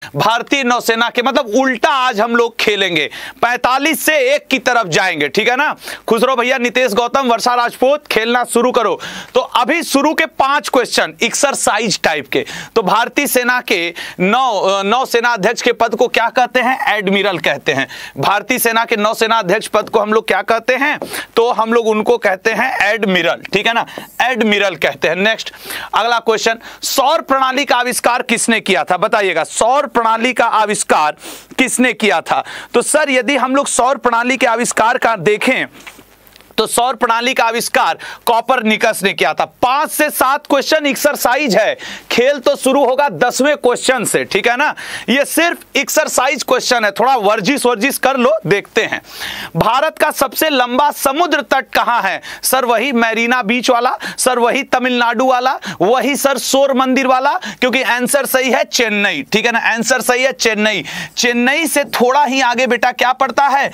भारतीय नौसेना के, मतलब उल्टा आज हम लोग खेलेंगे, 45 से 1 की तरफ जाएंगे, ठीक है ना। खुसरो भैया, नितेश गौतम, वर्षा राजपूत, खेलना शुरू करो। तो अभी शुरू के 5 क्वेश्चन एक्सरसाइज टाइप के। तो भारतीय सेना के नौसेना अध्यक्ष के पद को क्या कहते हैं? एडमिरल कहते हैं। भारतीय सेना के नौसेना अध्यक्ष पद को हम लोग क्या कहते हैं? तो हम लोग उनको कहते हैं एडमिरल, ठीक है ना, एडमिरल कहते हैं। नेक्स्ट अगला क्वेश्चन, सौर प्रणाली का आविष्कार किसने किया था? बताइएगा, सौर प्रणाली का आविष्कार किसने किया था? तो सर यदि हम लोग सौर प्रणाली के आविष्कार का देखें तो सौर प्रणाली का आविष्कार कॉपरनिकस ने किया था। 5 से 7 क्वेश्चन एक्सरसाइज है, खेल तो शुरू होगा 10वें क्वेश्चन से, ठीक है ना। ये सिर्फ एक्सरसाइज क्वेश्चन है, थोड़ा वर्जिश कर लो, देखते हैं। भारत का सबसे लंबा समुद्र तट कहां है? सर वही मैरीना बीच वाला, सर वही तमिलनाडु वाला, वही सर सौर मंदिर वाला, क्योंकि आंसर सही है चेन्नई, ठीक है ना, आंसर सही है चेन्नई। चेन्नई से थोड़ा ही आगे बेटा क्या पड़ता है?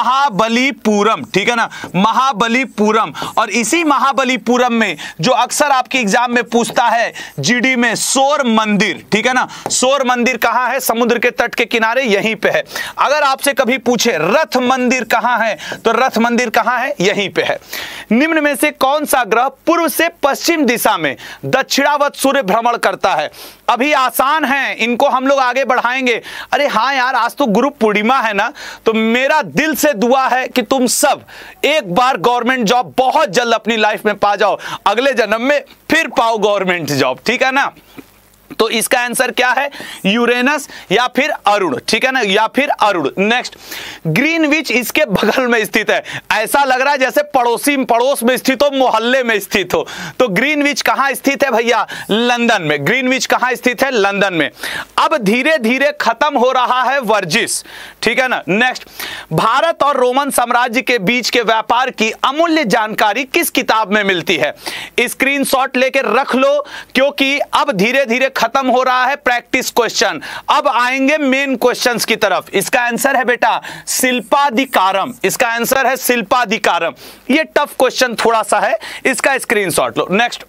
महाबलीपुरम, ठीक है ना, महाबलीपुरम। और इसी महाबलीपुरम में जो अक्सर आपके एग्जाम में पूछता है जीडी में, सौर मंदिर, ठीक है ना, सौर मंदिर कहां है? समुद्र के तट के किनारे यहीं पे है। अगर आपसे कभी पूछे रथ मंदिर कहां है, तो रथ मंदिर कहां है? यहीं पे है। निम्न में से कौन सा ग्रह पूर्व से पश्चिम दिशा में दक्षिणावर्त सूर्य भ्रमण करता है? अभी आसान है, इनको हम लोग आगे बढ़ाएंगे। अरे हाँ यार, आज तो गुरु पूर्णिमा है ना, तो मेरा दिल से दुआ है कि तुम सब एक बार गवर्नमेंट जॉब बहुत जल्द अपनी लाइफ में पा जाओ, अगले जन्म में फिर पाओ गवर्नमेंट जॉब, ठीक है ना। तो इसका आंसर क्या है? यूरेनस या फिर अरुण, ठीक है ना, या फिर अरुण। नेक्स्ट, ग्रीनविच इसके बगल में स्थित है। ऐसा लग रहा है जैसे पड़ोस में स्थित हो, मोहल्ले में स्थित हो। तो ग्रीनविच कहां स्थित है भैया? लंदन में। ग्रीनविच कहां स्थित है? लंदन में। अब धीरे धीरे खत्म हो रहा है वर्जिश, ठीक है ना। नेक्स्ट, भारत और रोमन साम्राज्य के बीच के व्यापार की अमूल्य जानकारी किस किताब में मिलती है? स्क्रीनशॉट लेकर रख लो, क्योंकि अब धीरे धीरे खत्म हो रहा है प्रैक्टिस क्वेश्चन, अब आएंगे मेन क्वेश्चंस की तरफ। इसका आंसर है बेटा शिल्पाधिकारम, इसका आंसर है शिल्पाधिकारम। ये टफ क्वेश्चन थोड़ा सा है, इसका स्क्रीनशॉट लो। नेक्स्ट,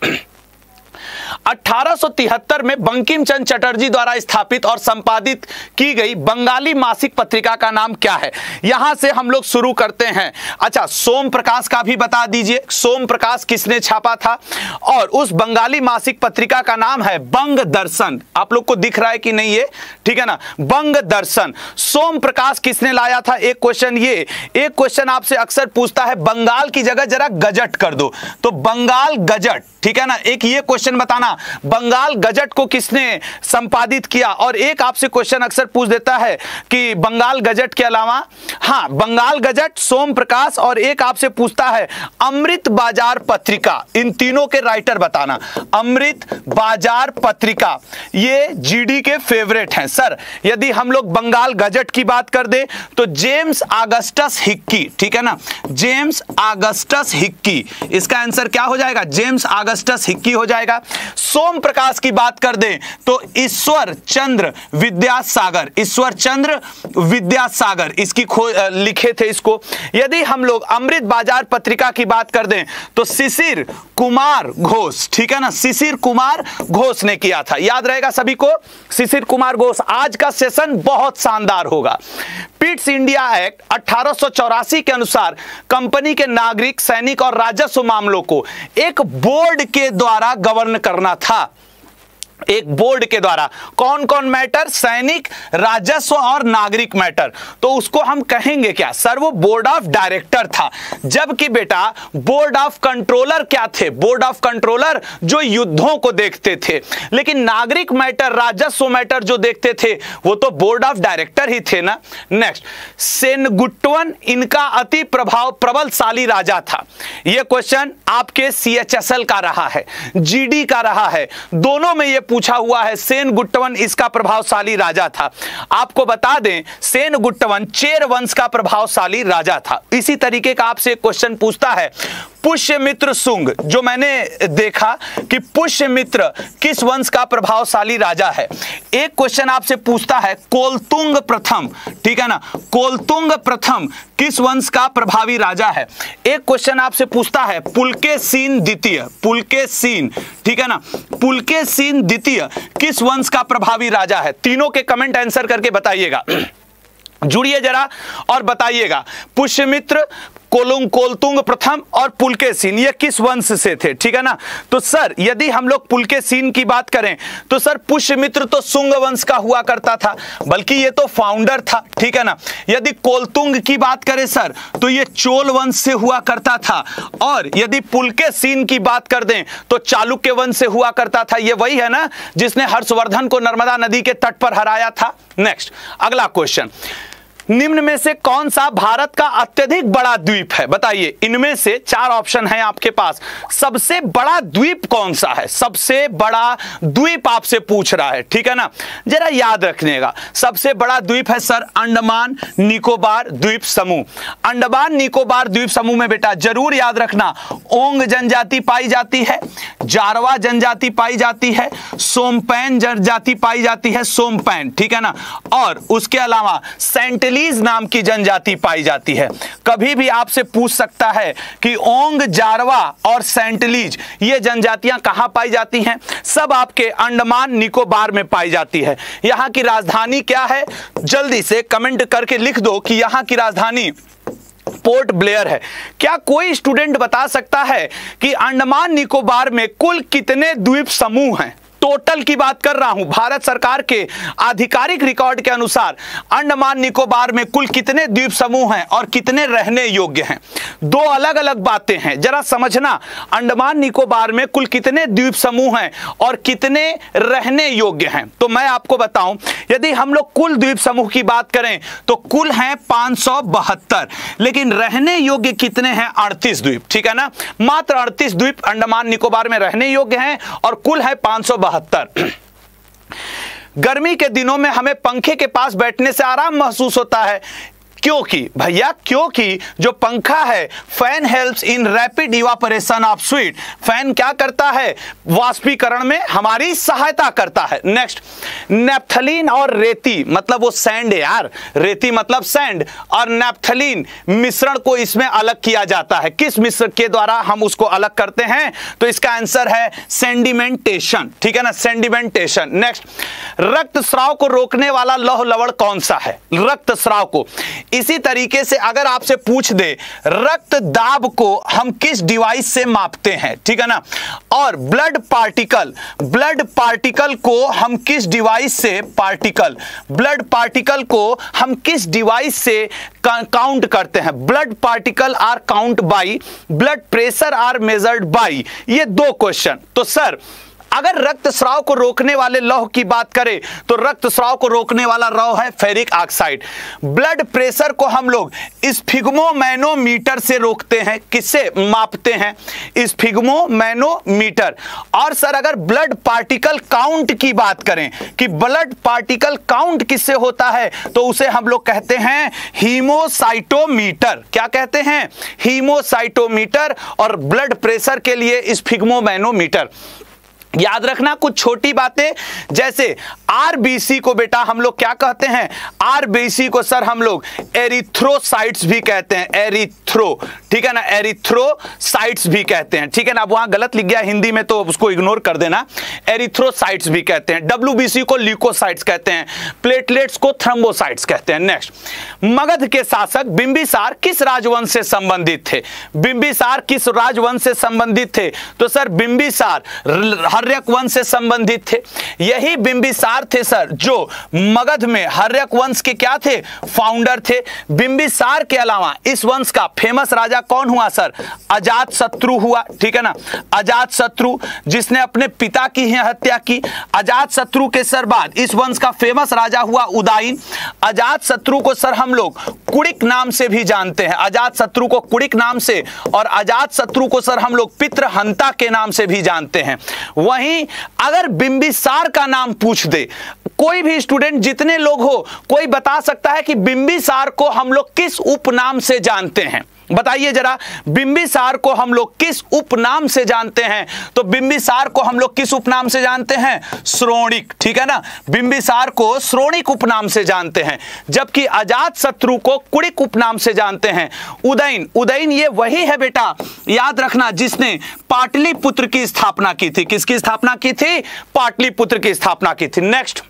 1873 में बंकिम चंद्र चटर्जी द्वारा स्थापित और संपादित की गई बंगाली मासिक पत्रिका का नाम क्या है? यहां से हम लोग शुरू करते हैं। अच्छा, सोम प्रकाश का भी बता दीजिए, सोम प्रकाश किसने छापा था? और उस बंगाली मासिक पत्रिका का नाम है बंग दर्शन। आप लोग को दिख रहा है कि नहीं ये? ठीक है ना, बंग दर्शन। सोम प्रकाश किसने लाया था? एक क्वेश्चन ये, एक क्वेश्चन आपसे अक्सर पूछता है बंगाल की जगह जरा गजट कर दो, तो बंगाल गजट, ठीक है ना। एक ये क्वेश्चन बताना, बंगाल गजट को किसने संपादित किया? और एक आपसे क्वेश्चन अक्सर पूछ देता है कि बंगाल गजट के अलावा, हाँ, बंगाल गजट, सोम प्रकाश, और एक आपसे पूछता है अमृत बाजार पत्रिका। इन तीनों के राइटर बताना। अमृत बाजार पत्रिका ये जीडी के फेवरेट हैं सर। यदि हम लोग बंगाल गजट की बात कर दे तो जेम्स ऑगस्टस हिक्की, ठीक है ना, जेम्स ऑगस्टस हिक्की, इसका आंसर क्या हो जाएगा? जेम्स ऑगस्टस हिक्की हो जाएगा। सोम प्रकाश की बात कर दें तो ईश्वर चंद्र विद्यासागर, ईश्वर चंद्र विद्यासागर इसकी लिखे थे इसको। यदि हम लोग अमृत बाजार पत्रिका की बात कर दें तो शिशिर कुमार घोष, ठीक है ना, शिशिर कुमार घोष ने किया था। याद रहेगा सभी को, शिशिर कुमार घोष। आज का सेशन बहुत शानदार होगा। पिट्स इंडिया एक्ट 1884 के अनुसार कंपनी के नागरिक, सैनिक और राजस्व मामलों को एक बोर्ड के द्वारा गवर्न करना था। एक बोर्ड के द्वारा कौन कौन मैटर? सैनिक, राजस्व और नागरिक मैटर। तो उसको हम कहेंगे क्या सर? वो बोर्ड ऑफ डायरेक्टर था। जबकि बेटा बोर्ड ऑफ कंट्रोलर क्या थे? बोर्ड ऑफ कंट्रोलर जो युद्धों को देखते थे। लेकिन नागरिक मैटर, राजस्व मैटर जो देखते थे वो तो बोर्ड ऑफ डायरेक्टर ही थे ना। नेक्स्ट, सेनगुट्टवन इनका अति प्रबलशाली राजा था। यह क्वेश्चन आपके CHSL का रहा है, GD का रहा है, दोनों में यह पूछा हुआ है। सेनगुट्टवन इसका प्रभावशाली राजा था। आपको बता दें सेनगुट्टवन चेर वंश का प्रभावशाली राजा था। इसी तरीके का आपसे क्वेश्चन पूछता है पुष्यमित्र शुंग, जो मैंने देखा कि पुष्यमित्र किस वंश का प्रभावशाली राजा है। एक क्वेश्चन आपसे पूछता है कोलतुंग प्रथम, ठीक है ना, कोलतुंग प्रथम किस वंश का प्रभावी राजा है। एक क्वेश्चन आपसे पूछता है पुलकेशीन द्वितीय, पुलकेशीन, ठीक है ना, पुलकेशीन द्वितीय किस वंश का प्रभावी राजा है। तीनों के कमेंट आंसर करके बताइएगा, जुड़िए जरा और बताइएगा पुष्यमित्र, कोलतुंग प्रथम और पुलकेशीन ये किस वंश से थे, ठीक है ना। तो सर यदि हम लोग पुलकेशीन की बात करें तो सर पुष्यमित्र तो शुंग वंश का हुआ करता था, बल्कि ये तो फाउंडर था, ठीक है ना। यदि कोलतुंग की बात करें सर तो ये चोल वंश से हुआ करता था, और यदि पुलकेशीन की बात कर दें तो चालुक्य वंश से हुआ करता था। ये वही है ना जिसने हर्षवर्धन को नर्मदा नदी के तट पर हराया था। नेक्स्ट अगला क्वेश्चन, निम्न में से कौन सा भारत का अत्यधिक बड़ा द्वीप है, बताइए। इनमें से 4 ऑप्शन है आपके पास, सबसे बड़ा द्वीप कौन सा है, सबसे बड़ा द्वीप आपसे पूछ रहा है, ठीक है ना। जरा याद रखिएगा, सबसे बड़ा द्वीप है सर अंडमान निकोबार द्वीप समूह। अंडमान निकोबार द्वीप समूह में बेटा जरूर याद रखना ओंग जनजाति पाई जाती है, जारवा जनजाति पाई जाती है, सोमपैन जनजाति पाई जाती है, सोमपैन, ठीक है ना, और उसके अलावा सेंटिलीज नाम की जनजाति पाई जाती है। कभी भी आपसे पूछ सकता है कि ओंग, जारवा और सेंटिलीज ये जनजातियां कहां पाई जाती हैं, सब आपके अंडमान निकोबार में पाई जाती है। यहां की राजधानी क्या है, जल्दी से कमेंट करके लिख दो कि यहां की राजधानी पोर्ट ब्लेयर है। क्या कोई स्टूडेंट बता सकता है कि अंडमान निकोबार में कुल कितने द्वीप समूह हैं। टोटल की बात कर रहा हूं, भारत सरकार के आधिकारिक रिकॉर्ड के अनुसार अंडमान निकोबार में कुल कितने द्वीप समूह हैं और कितने रहने योग्य हैं। 2 अलग अलग बातें हैं, जरा समझना। अंडमान निकोबार में कुल कितने द्वीप समूह हैं और कितने रहने योग्य हैं। तो मैं आपको बताऊं, यदि हम लोग कुल द्वीप समूह की बात करें तो कुल हैं 572, लेकिन रहने योग्य कितने हैं, 38 द्वीप, ठीक है ना। मात्र 38 द्वीप अंडमान निकोबार में रहने योग्य हैं और कुल है 572। गर्मी के दिनों में हमें पंखे के पास बैठने से आराम महसूस होता है, क्योंकि भैया क्योंकि जो पंखा है fan helps in rapid evaporation of sweat, fan क्या करता है, वाष्पीकरण में हमारी सहायता करता है। नेक्स्ट, नेप्थलीन और रेती, मतलब वो सैंड है यार, रेती मतलब सैंड, और नेप्थलीन मिश्रण को इसमें अलग किया जाता है। किस मिश्रण के द्वारा हम उसको अलग करते हैं, तो इसका आंसर है सेंडिमेंटेशन, ठीक है ना, सेंडिमेंटेशन। नेक्स्ट, रक्तस्राव को रोकने वाला लौह लवण कौन सा है, रक्तस्राव को। इसी तरीके से अगर आपसे पूछ दे रक्त दाब को हम किस डिवाइस से मापते हैं, ठीक है ना, और ब्लड पार्टिकल को हम किस डिवाइस से, ब्लड पार्टिकल को हम किस डिवाइस से काउंट करते हैं। Blood particle are count by, blood pressure are measured by. ये 2 क्वेश्चन। तो सर अगर रक्तस्राव को रोकने वाले लौह की बात करें तो रक्तस्राव को रोकने वाला लौह है फेरिक ऑक्साइड। ब्लड प्रेशर को हम लोग स्फिग्मोमैनोमीटर से रोकते हैं, किससे मापते हैं, स्फिग्मोमैनोमीटर। और सर अगर ब्लड पार्टिकल काउंट की बात करें कि ब्लड पार्टिकल काउंट किससे होता है, तो उसे हम लोग कहते हैं हीमोसाइटोमीटर। क्या कहते हैं, हीमोसाइटोमीटर। और ब्लड प्रेशर के लिए स्फिग्मोमैनोमीटर। याद रखना कुछ छोटी बातें, जैसे आरबीसी को बेटा हम लोग क्या कहते हैं, आरबीसी को सर हम लोग एरिथ्रोसाइट्स भी कहते हैं, एरिथ्रो, ठीक है ना, एरिथ्रोसाइट्स भी कहते हैं, ठीक है ना। अब वहां गलत लिख गया हिंदी में तो उसको इग्नोर कर देना, एरिथ्रोसाइट्स भी कहते हैं। डब्ल्यूबीसी को ल्यूकोसाइट्स कहते हैं, प्लेटलेट्स को थ्रोम्बोसाइट्स कहते हैं। नेक्स्ट, मगध के शासक बिंबिसार किस राजवंश से संबंधित थे, बिंबिसार किस राजवंश से संबंधित थे, तो सर बिंबिसार हर्यक वंश से संबंधित थे। यही बिंबिसार थे सर जो मगध में हर्यक वंश के क्या थे, फाउंडर थे। बिंबिसार के अलावा इस वंश का फेमस राजा कौन हुआ सर, अजातशत्रु हुआ, ठीक है ना, अजातशत्रु जिसने अपने पिता की ही हत्या की। अजातशत्रु के सर बाद इस वंश का फेमस राजा हुआ उदयन। अजातशत्रु को सर हम लोग कुड़िक नाम से भी जानते हैं, अजातशत्रु को कुड़िक नाम से, और अजातशत्रु को सर हम लोग पितृहंता के नाम से भी जानते हैं। वहीं अगर बिंबिसार का नाम पूछ दे, कोई भी स्टूडेंट जितने लोग हो, कोई बता सकता है कि बिंबिसार को हम लोग किस उपनाम से जानते हैं, बताइए जरा, बिंबिसार को हम लोग किस उपनाम से जानते हैं? तो बिंबिसार को हम लोग किस उपनाम से जानते हैं? श्रोणिक, ठीक है ना, बिंबिसार को श्रोणिक उपनाम से जानते हैं, जबकि अजातशत्रु को कुड़िक उपनाम से जानते हैं। उदयन, उदयन ये वही है बेटा, याद रखना, जिसने पाटलिपुत्र की स्थापना की थी। किसकी स्थापना की थी? पाटलिपुत्र की स्थापना की थी। नेक्स्ट,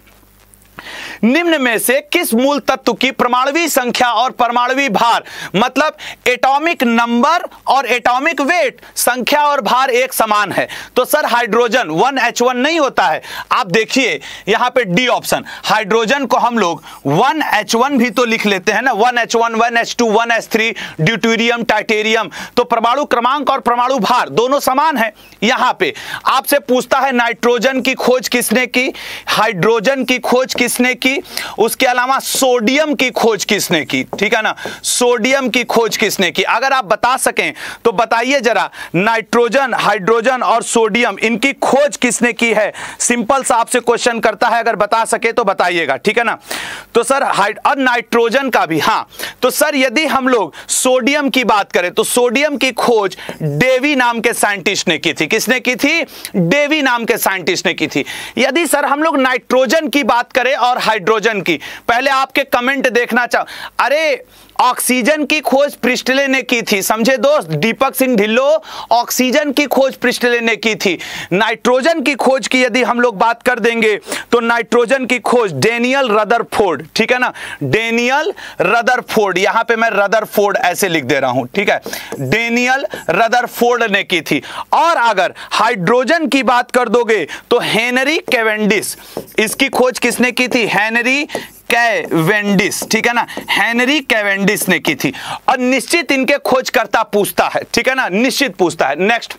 निम्न में से किस मूल तत्व की परमाणुवीय संख्या और परमाणुवीय भार, मतलब एटॉमिक नंबर और एटॉमिक वेट, संख्या और भार एक समान है? तो सर हाइड्रोजन 1H1 नहीं होता है। आप देखिए यहां पे डी ऑप्शन, हाइड्रोजन को हम लोग 1H1 भी तो लिख लेते हैं ना, 1H1, 1H2, 1H3, ड्यूटेरियम, टाइटेरियम, तो परमाणु क्रमांक और परमाणु भार दोनों समान है। यहां पे आपसे पूछता है नाइट्रोजन की खोज किसने की, हाइड्रोजन की खोज किसने की, उसके अलावा सोडियम की खोज किसने की, ठीक है ना, सोडियम की खोज किसने की? अगर आप बता सकें तो बताइए जरा, नाइट्रोजन, हाइड्रोजन और सोडियम, इनकी खोज किसने की है? सिंपल सा आपसे क्वेश्चन करता है, अगर बता सके तो बताइएगा, ठीक है ना। तो सर और नाइट्रोजन का भी, हाँ, तो सर यदि हम लोग सोडियम की बात करें तो सोडियम की खोज डेवी नाम के साइंटिस्ट ने की थी। किसने की थी? डेवी नाम के साइंटिस्ट ने की थी। यदि सर हम लोग नाइट्रोजन की बात करें और हाइड्रोजन की, पहले आपके कमेंट देखना चाह, अरे ऑक्सीजन की खोज प्रिस्टले ने की थी, समझे दोस्त, दीपक सिंह ढिल्लो, ऑक्सीजन की खोज प्रिस्टले ने की थी। नाइट्रोजन की खोज की यदि हम लोग बात कर देंगे तो नाइट्रोजन की खोज डेनियल रदरफोर्ड, ठीक है ना, डेनियल रदरफोर्ड, यहां पे मैं रदरफोर्ड ऐसे लिख दे रहा हूं, ठीक है, डेनियल रदरफोर्ड ने की थी। और अगर हाइड्रोजन की बात कर दोगे तो हेनरी कैवेंडिश, इसकी खोज किसने की थी? हेनरी कैवेंडिश, ठीक है ना, हेनरी कैवेंडिश ने की थी। और निश्चित इनके खोजकर्ता पूछता है, ठीक है ना, निश्चित पूछता है। नेक्स्ट,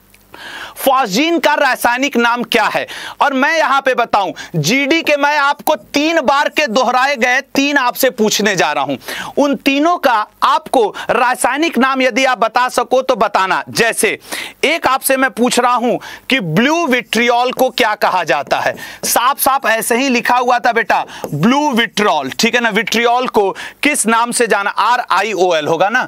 फॉस्जीन का रासायनिक नाम क्या है? और मैं यहां पे बताऊं, जीडी के मैं आपको 3 बार के दोहराए गए 3 आपसे पूछने जा रहा हूं, उन तीनों का आपको रासायनिक नाम यदि आप बता सको तो बताना। जैसे एक आपसे मैं पूछ रहा हूं कि ब्लू विट्रियोल को क्या कहा जाता है? साफ साफ ऐसे ही लिखा हुआ था बेटा, ब्लू विट्रियोल, ठीक है ना, विट्रियोल को किस नाम से जाना? RIOL होगा ना,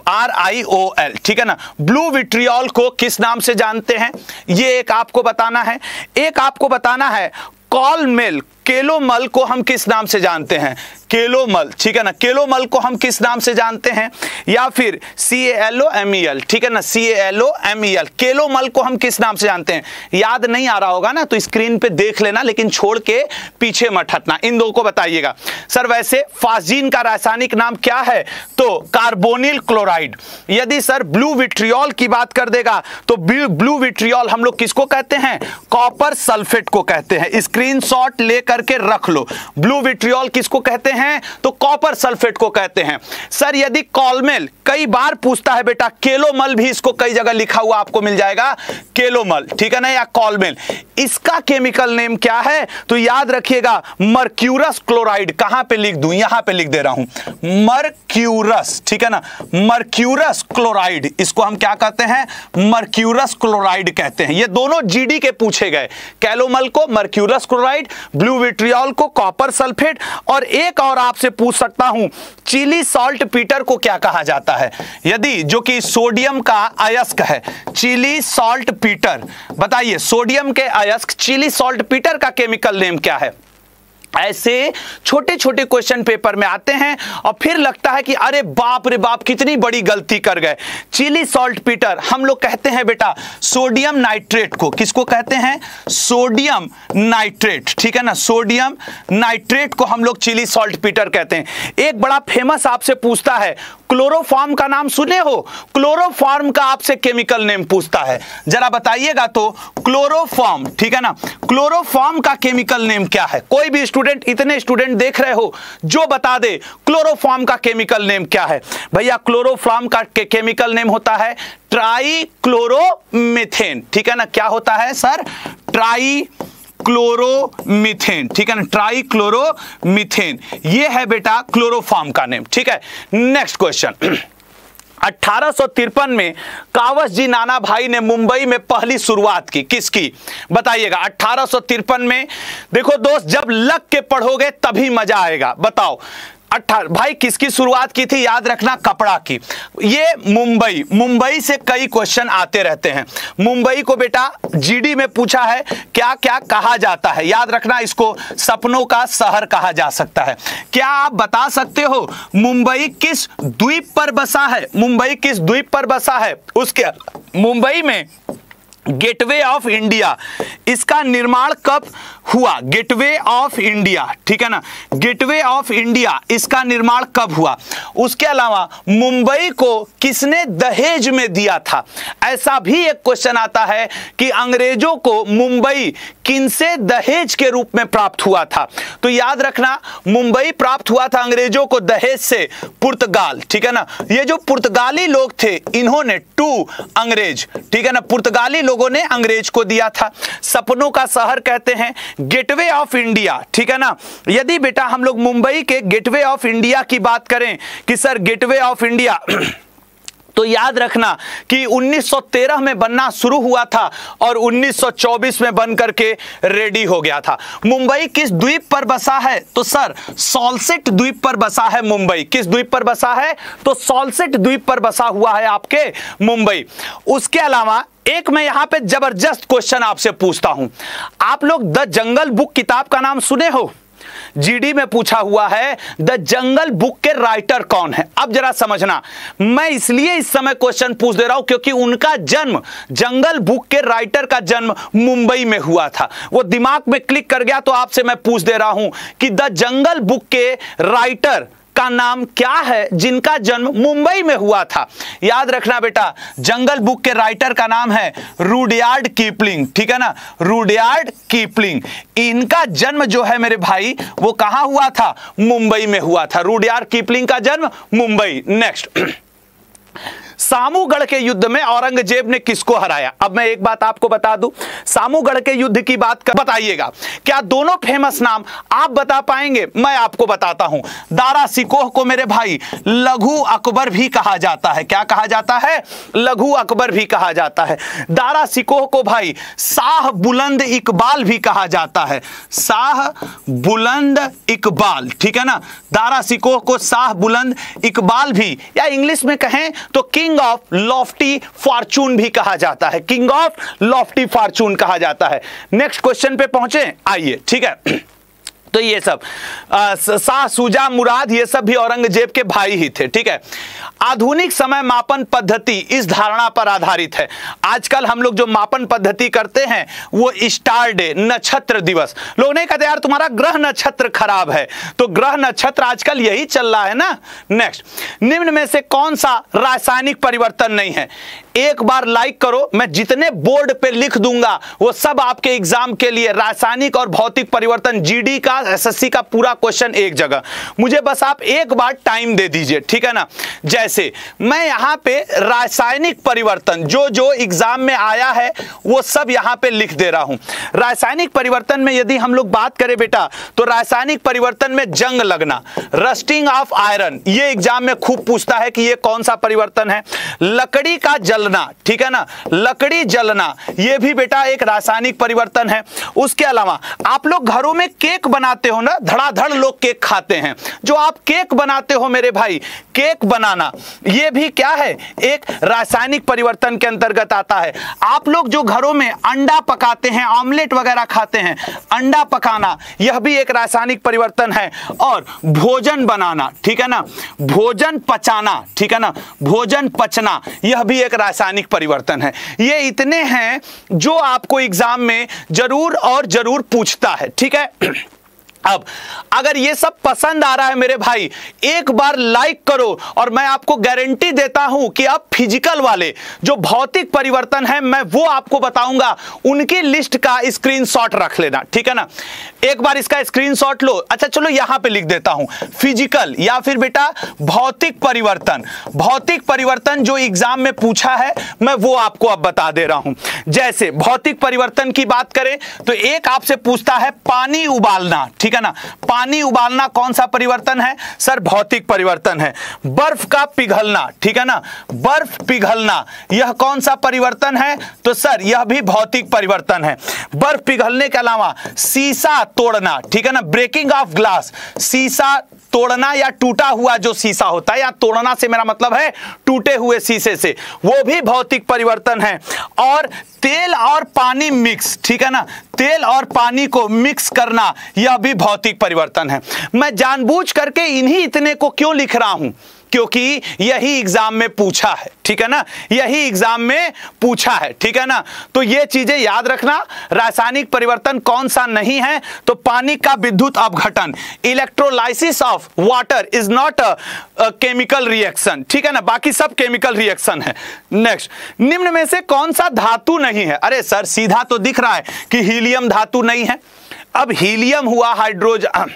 RIOL, ठीक है ना, ब्लू विट्रियोल को किस नाम से जानते हैं? ये एक आपको बताना है। एक आपको बताना है कॉलमेल, केलोमल को हम किस नाम से जानते हैं? केलोमल, ठीक है ना, केलोमल को हम किस नाम से जानते हैं? या फिर CALOMEL, ठीक है ना, CALOMEL, केलोमल को हम किस नाम से जानते हैं? याद नहीं आ रहा होगा ना तो स्क्रीन पे देख लेना, लेकिन छोड़ के पीछे मत हटना, इन दो को बताइएगा। सर वैसे फॉस्जीन का रासायनिक नाम क्या है? तो कार्बोनिल क्लोराइड। यदि सर ब्लू विट्रियोल की बात कर देगा तो ब्लू विट्रियोल हम लोग किसको कहते हैं? कॉपर सल्फेट को कहते हैं। स्क्रीनशॉट लेकर के रख लो, ब्लू विट्रियोल किसको कहते हैं? तो कॉपर सल्फेट को कहते हैं। सर यदि कॉलमेल, कई बार पूछता है बेटा, केलोमल भी इसको कई जगह लिखा हुआ आपको मिल जाएगा, केलोमल, ठीक है ना, या कॉलमेल, इसका केमिकल नेम क्या है? तो याद रखिएगा मर्क्यूरस क्लोराइड। कहां पे लिख दूं? यहां पे लिख दे रहा हूं, मर्क्यूरस, ठीक है ना, मर्क्यूरस क्लोराइड, इसको हम क्या कहते हैं? मर्क्यूरस क्लोराइड कहते हैं। ये दोनों जीडी के पूछे गए, कैलोमल को मर्क्यूरस क्लोराइड, ब्लू विट्रियोल को कॉपर सल्फेट। और एक और आपसे पूछ सकता हूं, चिली सॉल्ट पीटर को क्या कहा जाता है? यदि जो कि सोडियम का अयस्क है, चिली सॉल्ट पीटर, बताइए सोडियम के अयस्क चिली सॉल्ट पीटर का केमिकल नेम क्या है? ऐसे छोटे छोटे क्वेश्चन पेपर में आते हैं और फिर लगता है कि अरे बाप रे बाप कितनी बड़ी गलती कर गए। चिली सॉल्ट पीटर हम लोग कहते हैं बेटा सोडियम नाइट्रेट को, किसको कहते हैं? सोडियम नाइट्रेट, ठीक है ना, सोडियम नाइट्रेट को हम लोग चिली सॉल्ट पीटर कहते हैं। एक बड़ा फेमस आपसे पूछता है, क्लोरोफॉर्म का नाम सुने हो? क्लोरोफॉर्म का आपसे केमिकल नेम पूछता है, जरा बताइएगा तो। क्लोरोफॉर्म, ठीक है ना, क्लोरोफॉर्म का केमिकल नेम क्या है? कोई भी स्टूडेंट, इतने स्टूडेंट देख रहे हो, जो बता दे क्लोरोफॉर्म का केमिकल नेम क्या है? भैया क्लोरोफॉर्म का केमिकल नेम होता है ट्राइक्लोरोमीथेन, ठीक है ना, क्या होता है सर? ट्राइक्लोरोमीथेन, ठीक है ना, ट्राइक्लोरोमीथेन, ये है बेटा क्लोरोफॉर्म का नेम, ठीक है। नेक्स्ट क्वेश्चन, 1853 में कावस जी नाना भाई ने मुंबई में पहली शुरुआत की, किसकी? बताइएगा। 1853 में, देखो दोस्त, जब लग के पढ़ोगे तभी मजा आएगा। बताओ 18 भाई किसकी शुरुआत की थी, याद रखना कपड़ा की। ये मुंबई से कई क्वेश्चन आते रहते हैं। मुंबई को बेटा जीडी में पूछा है क्या क्या कहा जाता है, याद रखना इसको सपनों का शहर कहा जा सकता है। क्या आप बता सकते हो मुंबई किस द्वीप पर बसा है, मुंबई किस द्वीप पर बसा है। उसके मुंबई में गेटवे ऑफ इंडिया, इसका निर्माण कब हुआ, गेटवे ऑफ इंडिया, ठीक है ना, गेटवे ऑफ इंडिया इसका निर्माण कब हुआ। उसके अलावा मुंबई को किसने दहेज में दिया था, ऐसा भी एक क्वेश्चन आता है कि अंग्रेजों को मुंबई किनसे दहेज के रूप में प्राप्त हुआ था। तो याद रखना मुंबई प्राप्त हुआ था अंग्रेजों को दहेज से पुर्तगाल, ठीक है ना। ये जो पुर्तगाली लोग थे इन्होंने अंग्रेज, ठीक है ना, पुर्तगाली लोगों ने अंग्रेज को दिया था। सपनों का शहर कहते हैं, गेटवे ऑफ इंडिया, ठीक है ना। यदि बेटा हम लोग मुंबई के गेटवे ऑफ इंडिया की बात करें कि सर गेटवे ऑफ इंडिया तो याद रखना कि 1913 में बनना शुरू हुआ था और 1924 में बन करके रेडी हो गया था। मुंबई किस द्वीप पर बसा है, तो सर सॉल्सेट द्वीप पर बसा है मुंबई। किस द्वीप पर बसा है, तो सॉल्सेट द्वीप पर बसा हुआ है आपके मुंबई। उसके अलावा एक मैं यहां पे जबरदस्त क्वेश्चन आपसे पूछता हूं, आप लोग द जंगल बुक किताब का नाम सुने हो, जीडी में पूछा हुआ है द जंगल बुक के राइटर कौन है। अब जरा समझना, मैं इसलिए इस समय क्वेश्चन पूछ दे रहा हूं क्योंकि उनका जन्म, जंगल बुक के राइटर का जन्म मुंबई में हुआ था। वो दिमाग में क्लिक कर गया तो आपसे मैं पूछ दे रहा हूं कि द जंगल बुक के राइटर का नाम क्या है जिनका जन्म मुंबई में हुआ था। याद रखना बेटा जंगल बुक के राइटर का नाम है रुडयार्ड कीपलिंग, ठीक है ना, रुडयार्ड कीपलिंग। इनका जन्म जो है मेरे भाई वो कहां हुआ था, मुंबई में हुआ था। रुडयार्ड कीपलिंग का जन्म मुंबई। नेक्स्ट, सामूगढ़ के युद्ध में औरंगजेब ने किसको हराया। अब मैं एक बात आपको बता दूं, सामूगढ़ के युद्ध की बात कर बताइएगा, क्या दोनों फेमस नाम आप बता पाएंगे, मैं आपको बताता हूं। दारा सिकोह को मेरे भाई लघु अकबर भी कहा जाता है। क्या कहा जाता है, लघु अकबर भी कहा जाता है। दारा सिकोह को भाई शाह बुलंद इकबाल भी कहा जाता है, शाह बुलंद इकबाल, ठीक है ना। दारा सिकोह को शाह बुलंद इकबाल भी, या इंग्लिश में कहें तो किंग ऑफ लॉफ्टी फॉर्चून भी कहा जाता है, किंग ऑफ लॉफ्टी फॉर्चून कहा जाता है। नेक्स्ट क्वेश्चन पे पहुंचे, आइए, ठीक है। तो ये सब शाह शुजा मुराद ये सब भी औरंगजेब के भाई ही थे, ठीक है। आधुनिक समय मापन पद्धति इस धारणा पर आधारित है। आजकल हम लोग जो मापन पद्धति करते हैं वो स्टार डे, नक्षत्र दिवस। लोग नहीं कहते यार तुम्हारा ग्रह नक्षत्र खराब है, तो ग्रह नक्षत्र आजकल यही चल रहा है ना। नेक्स्ट, निम्न में से कौन सा रासायनिक परिवर्तन नहीं है। एक बार लाइक करो, मैं जितने बोर्ड पे लिख दूंगा वो सब आपके एग्जाम के लिए रासायनिक और भौतिक परिवर्तन, जीडी का एसएससी का पूरा क्वेश्चन एक जगह। मुझे बस आप एक बार टाइम दे दीजिए, ठीक है ना। जैसे मैं यहां पे रासायनिक परिवर्तन जो जो एग्जाम में आया है वो सब यहां पे लिख दे रहा हूं। रासायनिक परिवर्तन में यदि हम लोग बात करें बेटा तो रासायनिक परिवर्तन में जंग लगना, रस्टिंग ऑफ आयरन, ये एग्जाम में खूब पूछता है कि ये कौन सा परिवर्तन है। लकड़ी का जलना, ठीक है ना, लकड़ी जलना ये भी बेटा एक रासायनिक परिवर्तन है। उसके अलावा आप लोग घरों में केक बनाते हो ना, धड़ाधड़ लोग केक खाते हैं। जो आप केक बनाते हो मेरे भाई, केक बनाना ये भी क्या है, एक रासायनिक परिवर्तन के अंतर्गत आता है। आप लोग जो घरों में अंडा पकाते हैं, ऑमलेट वगैरह खाते हैं, अंडा पकाना यह भी एक रासायनिक परिवर्तन है। और भोजन बनाना, ठीक है ना, भोजन पचाना, ठीक है ना, भोजन पचना यह भी एक रासायनिक परिवर्तन है। ये इतने हैं जो आपको एग्जाम में जरूर और जरूर पूछता है, ठीक है। अब अगर ये सब पसंद आ रहा है मेरे भाई एक बार लाइक करो, और मैं आपको गारंटी देता हूं कि अब फिजिकल वाले जो भौतिक परिवर्तन है मैं वो आपको बताऊंगा, उनकी लिस्ट का स्क्रीनशॉट रख लेना, ठीक है ना। एक बार इसका स्क्रीनशॉट लो। अच्छा चलो यहां पे लिख देता हूं फिजिकल या फिर बेटा भौतिक परिवर्तन। भौतिक परिवर्तन जो एग्जाम में पूछा है मैं वो आपको अब बता दे रहा हूं। जैसे भौतिक परिवर्तन की बात करें तो एक आपसे पूछता है पानी उबालना, ठीक है है ना। पानी उबालना कौन सा परिवर्तन है सर, भौतिक परिवर्तन है। बर्फ का पिघलना, ठीक है ना, बर्फ पिघलना यह कौन सा परिवर्तन है, तो सर यह भी भौतिक परिवर्तन है। बर्फ पिघलने के अलावा शीशा तोड़ना, ठीक है ना, ब्रेकिंग ऑफ ग्लास, शीशा तोड़ना या टूटा हुआ जो शीशा होता है, या तोड़ना से मेरा मतलब है टूटे हुए शीशे से, वो भी भौतिक परिवर्तन है। और तेल और पानी मिक्स, ठीक है ना, तेल और पानी को मिक्स करना यह भी भौतिक परिवर्तन है। मैं जानबूझ करके इन्हीं इतने को क्यों लिख रहा हूं, क्योंकि यही एग्जाम में पूछा है, ठीक है ना, यही एग्जाम में पूछा है, ठीक है ना। तो ये चीजें याद रखना। रासायनिक परिवर्तन कौन सा नहीं है, तो पानी का विद्युत अपघटन, electrolysis of water is not a chemical reaction, ठीक है ना, बाकी सब केमिकल रिएक्शन है। नेक्स्ट, निम्न में से कौन सा धातु नहीं है, अरे सर सीधा तो दिख रहा है कि हीलियम धातु नहीं है। अब हीलियम हुआ, हाइड्रोजन,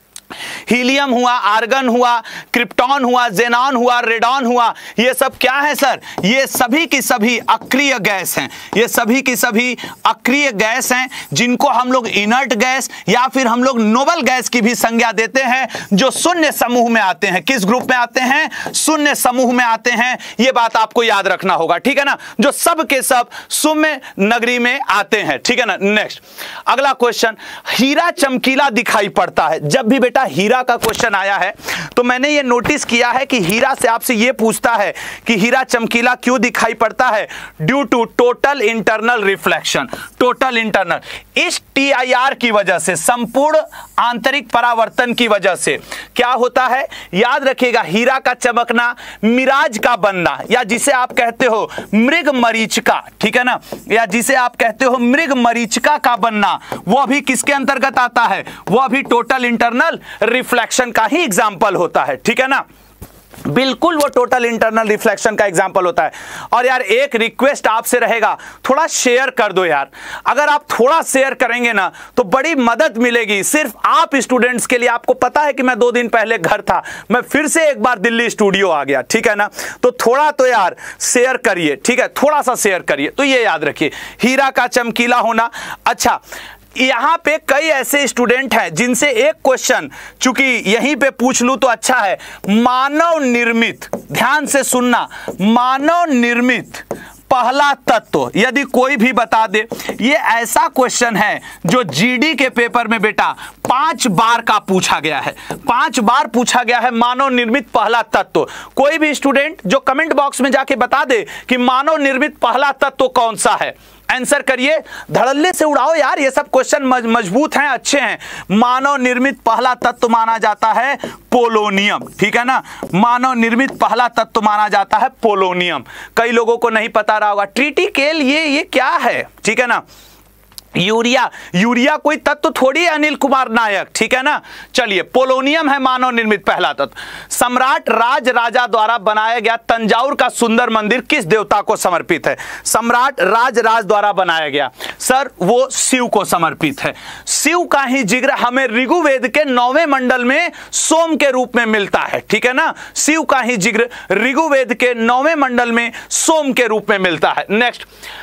हीलियम हुआ, आर्गन हुआ, क्रिप्टॉन हुआ, जेनॉन हुआ, रेडॉन हुआ, ये सब क्या है सर, ये सभी की सभी अक्रिय गैस हैं। ये सभी की सभी अक्रिय गैस हैं, जिनको हम लोग इनर्ट गैस या फिर हम लोग नोबल गैस की भी संज्ञा देते हैं, जो शून्य समूह में आते हैं। किस ग्रुप में आते हैं, शून्य समूह में आते हैं। ये बात आपको याद रखना होगा, ठीक है ना, जो सब के सब शून्य नगरी में आते हैं, ठीक है ना। नेक्स्ट, अगला क्वेश्चन, हीरा चमकीला दिखाई पड़ता है। जब भी बेटा हीरा का क्वेश्चन आया है तो मैंने ये नोटिस किया है कि हीरा से आपसे ये पूछता है कि हीरा चमकीला क्यों दिखाई पड़ता है, due to total internal reflection. Total internal, इस TIR की वजह से, संपूर्ण आंतरिक परावर्तन की वजह से क्या होता है, याद रखिएगा, हीरा का चमकना, मिराज का बनना, या जिसे आप कहते हो मृग मरीचिका, ठीक है ना, या जिसे आप कहते हो मृग मरीचिका का बनना, वो भी किसके अंतर्गत आता है, वो भी टोटल इंटरनल रिफ्लेक्शन का ही एग्जाम्पल होता है, ठीक है ना, बिल्कुल वो टोटल इंटरनल रिफ्लेक्शन का एग्जांपल होता है। और यार एक रिक्वेस्ट आपसे रहेगा, थोड़ा शेयर कर दो यार। अगर आप थोड़ा शेयर करेंगे ना तो बड़ी मदद मिलेगी, सिर्फ आप स्टूडेंट्स के लिए। आपको पता है कि मैं 2 दिन पहले घर था, मैं फिर से एक बार दिल्ली स्टूडियो आ गया, ठीक है ना, तो थोड़ा तो यार शेयर करिए, ठीक है, थोड़ा सा शेयर करिए। तो ये याद रखिए, हीरा का चमकीला होना। अच्छा, यहां पे कई ऐसे स्टूडेंट हैं जिनसे एक क्वेश्चन चूंकि यहीं पे पूछ लूं तो अच्छा है, मानव निर्मित, ध्यान से सुनना, मानव निर्मित पहला तत्व यदि कोई भी बता दे, ये ऐसा क्वेश्चन है जो GD के पेपर में बेटा 5 बार का पूछा गया है, 5 बार पूछा गया है, मानव निर्मित पहला तत्व। कोई भी स्टूडेंट जो कमेंट बॉक्स में जाके बता दे कि मानव निर्मित पहला तत्व कौन सा है, आंसर करिए, धड़ल्ले से उड़ाओ यार, ये सब क्वेश्चन मजबूत हैं, अच्छे हैं। मानव निर्मित पहला तत्व माना जाता है पोलोनियम, ठीक है ना, मानव निर्मित पहला तत्व माना जाता है पोलोनियम। कई लोगों को नहीं पता रहा होगा, ट्रिटिकेल ये क्या है, ठीक है ना, यूरिया, यूरिया कोई तत्व थोड़ी है अनिल कुमार नायक, ठीक है ना। चलिए, पोलोनियम है मानव निर्मित पहला तत्व। सम्राट राज राजा द्वारा बनाया गया तंजावुर का सुंदर मंदिर किस देवता को समर्पित है, सम्राट राज द्वारा बनाया गया, सर वो शिव को समर्पित है। शिव का ही जिक्र हमें ऋग्वेद के 9वें मंडल में सोम के रूप में मिलता है, ठीक है ना, शिव का ही जिक्र ऋग्वेद के 9वें मंडल में सोम के रूप में मिलता है। नेक्स्ट,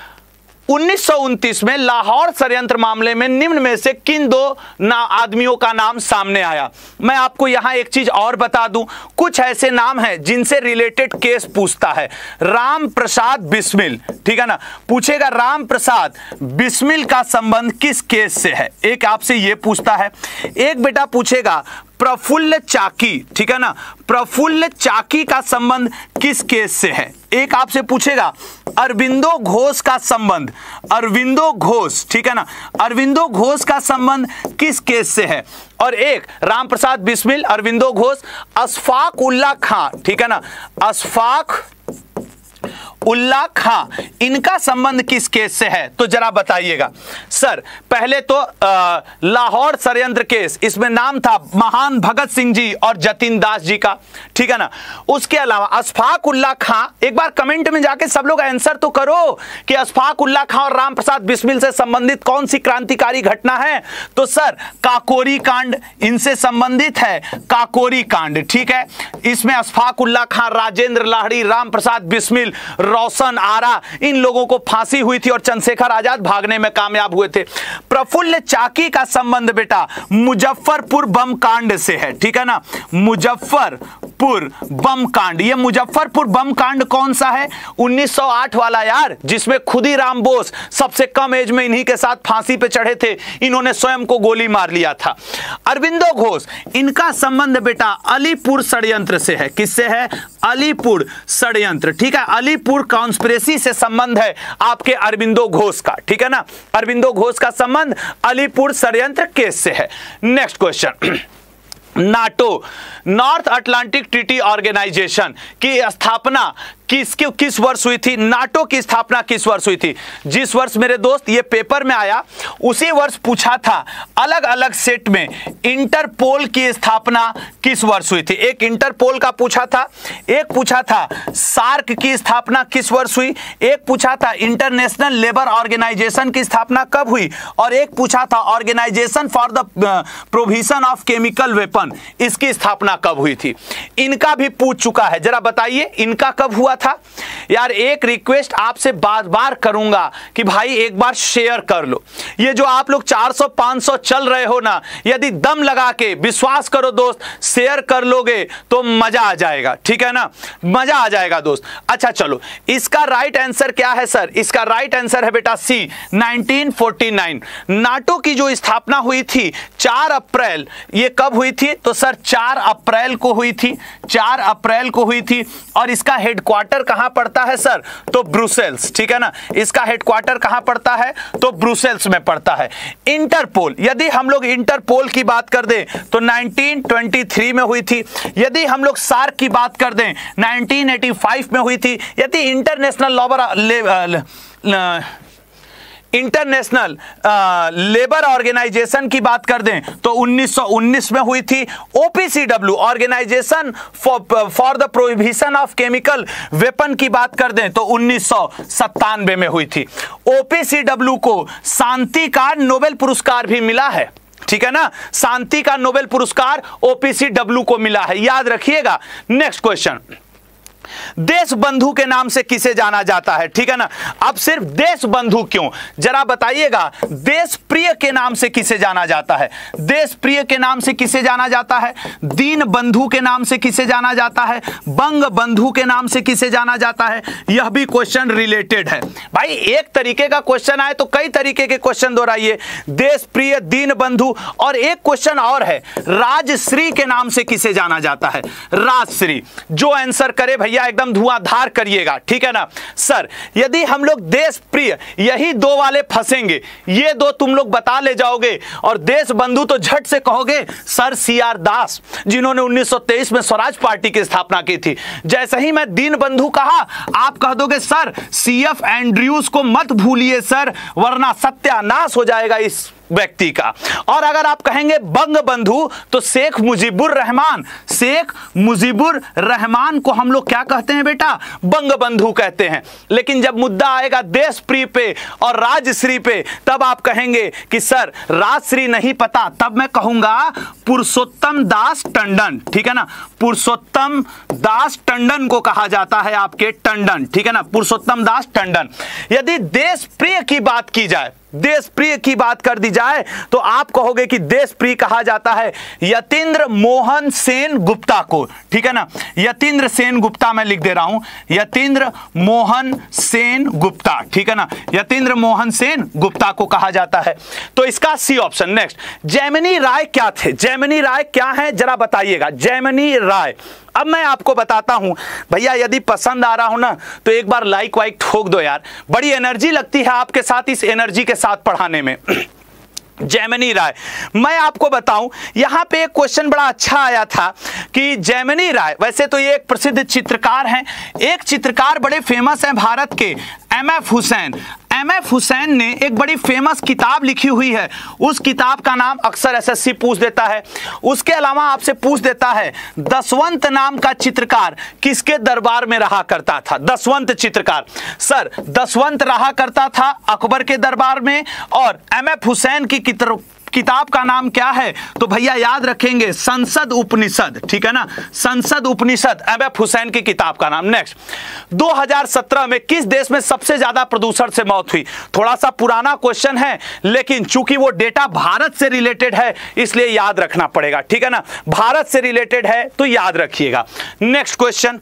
1929 में लाहौर षड्यंत्र मामले में निम्न में से किन 2 आदमियों का नाम सामने आया। मैं आपको यहां एक चीज और बता दूं, कुछ ऐसे नाम हैं जिनसे रिलेटेड केस पूछता है। राम प्रसाद बिस्मिल, ठीक है ना, पूछेगा राम प्रसाद बिस्मिल का संबंध किस केस से है, एक आपसे ये पूछता है। एक बेटा पूछेगा प्रफुल्ल चाकी, ठीक है ना, प्रफुल्ल चाकी का संबंध किस केस से है। एक आपसे पूछेगा अरविंदो घोष का संबंध, अरविंदो घोष, ठीक है ना, अरविंदो घोष का संबंध किस केस से है। और एक राम प्रसाद बिस्मिल, अरविंदो घोष, अशफाक उल्ला खां, ठीक है ना, अशफाक उल्ला खां, इनका संबंध किस केस से है, तो जरा बताइएगा। सर पहले तो लाहौर षड्यंत्र केस, इसमें नाम था महान भगत सिंह जी और जतिन दास जी का, ठीक है ना। उसके अलावा अशफाक उल्ला खां, एक बार कमेंट में जाके सब लोग आंसर तो करो कि अशफाक उल्ला खां और राम प्रसाद बिस्मिल से संबंधित कौन सी क्रांतिकारी घटना है, तो सर काकोरी कांड इनसे संबंधित है, काकोरी कांड, ठीक है। इसमें अशफाक उल्ला खां, राजेंद्र लाहिड़ी, राम प्रसाद बिस्मिल, रोशन आरा, इन लोगों को फांसी हुई थी और चंद्रशेखर आजाद भागने में कामयाब हुए थे। प्रफुल्ल चाकी का संबंध बेटा मुजफ्फरपुर बम कांड से है, ठीक है ना, मुजफ्फरपुर बम कांड। ये मुजफ्फरपुर बम कांड कौन सा है? 1908 वाला यार, जिसमें खुदीराम बोस सबसे कम एज में इन्हीं के साथ फांसी पे चढ़े थे, इन्होंने स्वयं को गोली मार लिया था। अरविंदो घोष, इनका संबंध बेटा अलीपुर षड्यंत्र से है। किससे है? अलीपुर षड्यंत्र, ठीक है, अलीपुर कॉन्स्पिरेसी से संबंध है आपके अरविंदो घोष का, ठीक है ना, अरविंदो घोष का संबंध अलीपुर षड्यंत्र केस से है। Next question, NATO, North Atlantic Treaty Organization की स्थापना किस वर्ष हुई थी? नाटो की स्थापना किस वर्ष हुई थी? जिस वर्ष मेरे दोस्त ये पेपर में आया उसी वर्ष पूछा था। अलग अलग सेट में इंटरपोल की स्थापना किस वर्ष हुई थी? एक इंटरपोल का पूछा था, एक पूछा था सार्क की स्थापना किस वर्ष हुई, एक पूछा था इंटरनेशनल लेबर ऑर्गेनाइजेशन की स्थापना कब हुई, और एक पूछा था Organisation for the Provision of Chemical Weapon, इसकी स्थापना कब हुई थी? इनका भी पूछ चुका है, जरा बताइए इनका कब हुआ था। यार एक रिक्वेस्ट आपसे बार बार करूंगा कि भाई एक बार शेयर कर लो। ये जो आप लोग 400-500 चल रहे हो ना, यदि दम लगा के, विश्वास करो दोस्त, शेयर कर लोगे तो मजा आ जाएगा, ठीक है ना, मजा आ जाएगा दोस्त। अच्छा चलो, इसका राइट आंसर क्या है सर? इसका राइट आंसर है बेटा सी, 1949। नाटो की जो स्थापना हुई थी 4 अप्रैल, ये कब हुई थी? तो सर 4 अप्रैल को हुई थी, 4 अप्रैल को हुई थी। और इसका हेडक्वार्टर कहां पड़ता है सर? तो ब्रुसेल्स, ठीक है ना, इसका हेडक्वार्टर कहां पड़ता है? तो ब्रुसेल्स में पड़ता है। इंटरपोल, यदि हम लोग इंटरपोल की बात कर दें तो 1923 में हुई थी। यदि हम लोग सार्क की बात कर दें 1985 में हुई थी। यदि इंटरनेशनल लेबर ऑर्गेनाइजेशन की बात कर दें तो 1919 में हुई थी। OPCW, Organisation for the Prohibition of Chemical Weapon की बात कर दें तो 1997 में हुई थी। ओपीसीडब्ल्यू को शांति का नोबेल पुरस्कार भी मिला है, ठीक है ना, शांति का नोबेल पुरस्कार ओपीसीडब्ल्यू को मिला है, याद रखिएगा। नेक्स्ट क्वेश्चन, देश बंधु के नाम से किसे जाना जाता है? ठीक है ना, अब सिर्फ देश बंधु क्यों, जरा बताइएगा। देश प्रिय के नाम से किसे जाना जाता है? देश प्रिय के नाम से किसे जाना जाता है? दीन बंधु के नाम से किसे जाना जाता है? बंग बंधु के नाम से किसे जाना जाता है? यह भी क्वेश्चन रिलेटेड है भाई। एक तरीके का क्वेश्चन आए तो कई तरीके के क्वेश्चन दोहराइए। देश प्रिय, दीन बंधु, और एक क्वेश्चन और है, राजश्री के नाम से किसे जाना जाता है? राजश्री। जो आंसर करे भैया एकदम धुआंधार करिएगा, ठीक है ना। सर यदि हम लोग देश प्रिय, यही 2 वाले फंसेंगे, ये 2 तुम लोग बता ले जाओगे, और देश बंधु तो झट से कहोगे सर CR दास, जिन्होंने 1923 में स्वराज पार्टी की स्थापना की थी। जैसे ही मैं दीन बंधु कहा, आप कह दोगे सर CF एंड्रयूज को मत भूलिए सर, वरना सत्यानाश हो जाएगा इस व्यक्ति का। और अगर आप कहेंगे बंग बंधु तो शेख मुजीबुर रहमान, शेख मुजीबुर रहमान को हम लोग क्या कहते हैं बेटा? बंग बंधु कहते हैं। लेकिन जब मुद्दा आएगा देश प्रिय पे और राजश्री पे, तब आप कहेंगे कि सर राजश्री नहीं पता, तब मैं कहूंगा पुरुषोत्तम दास टंडन, ठीक है ना, पुरुषोत्तम दास टंडन को कहा जाता है आपके टंडन, ठीक है ना, पुरुषोत्तम दास टंडन। यदि देश प्रिय की बात की जाए, देश प्रिय की बात कर दी जाए, तो आप कहोगे कि देश प्रिय कहा जाता है यतीन्द्र मोहन सेन गुप्ता को, ठीक है ना, यतीन्द्र सेन गुप्ता मैं लिख दे रहा हूं, यतीन्द्र मोहन सेन गुप्ता, ठीक है ना, यतीन्द्र मोहन सेन गुप्ता को कहा जाता है। तो इसका C option. Next, Jamini Roy क्या थे? जैमिनी राय क्या है जरा बताइएगा। जैमिनी राय, अब मैं आपको बताता हूं भैया, यदि पसंद आ रहा हो ना तो एक बार लाइक वाइक ठोक दो यार, बड़ी एनर्जी लगती है आपके साथ, इस एनर्जी के साथ पढ़ाने में। जैमिनी राय, मैं आपको बताऊं, यहां पे एक क्वेश्चन बड़ा अच्छा आया था कि जैमिनी राय, वैसे तो ये एक प्रसिद्ध चित्रकार हैं, एक चित्रकार बड़े फेमस हैं भारत के, MF हुसैन। MF हुसैन ने एक बड़ी फेमस किताब लिखी हुई है, उस किताब का नाम अक्सर SSC पूछ देता है। उसके अलावा आपसे पूछ देता है दसवंत नाम का चित्रकार किसके दरबार में रहा करता था? दसवंत चित्रकार, सर दसवंत रहा करता था अकबर के दरबार में, और MF हुसैन की किताब का नाम क्या है? तो भैया याद रखेंगे संसद उपनिषद, ठीक है ना, संसद उपनिषद एमएफ हुसैन की किताब का नाम। नेक्स्ट, 2017 में किस देश में सबसे ज्यादा प्रदूषण से मौत हुई? थोड़ा सा पुराना क्वेश्चन है, लेकिन चूंकि वो डेटा भारत से रिलेटेड है इसलिए याद रखना पड़ेगा, ठीक है ना, भारत से रिलेटेड है तो याद रखिएगा। नेक्स्ट क्वेश्चन,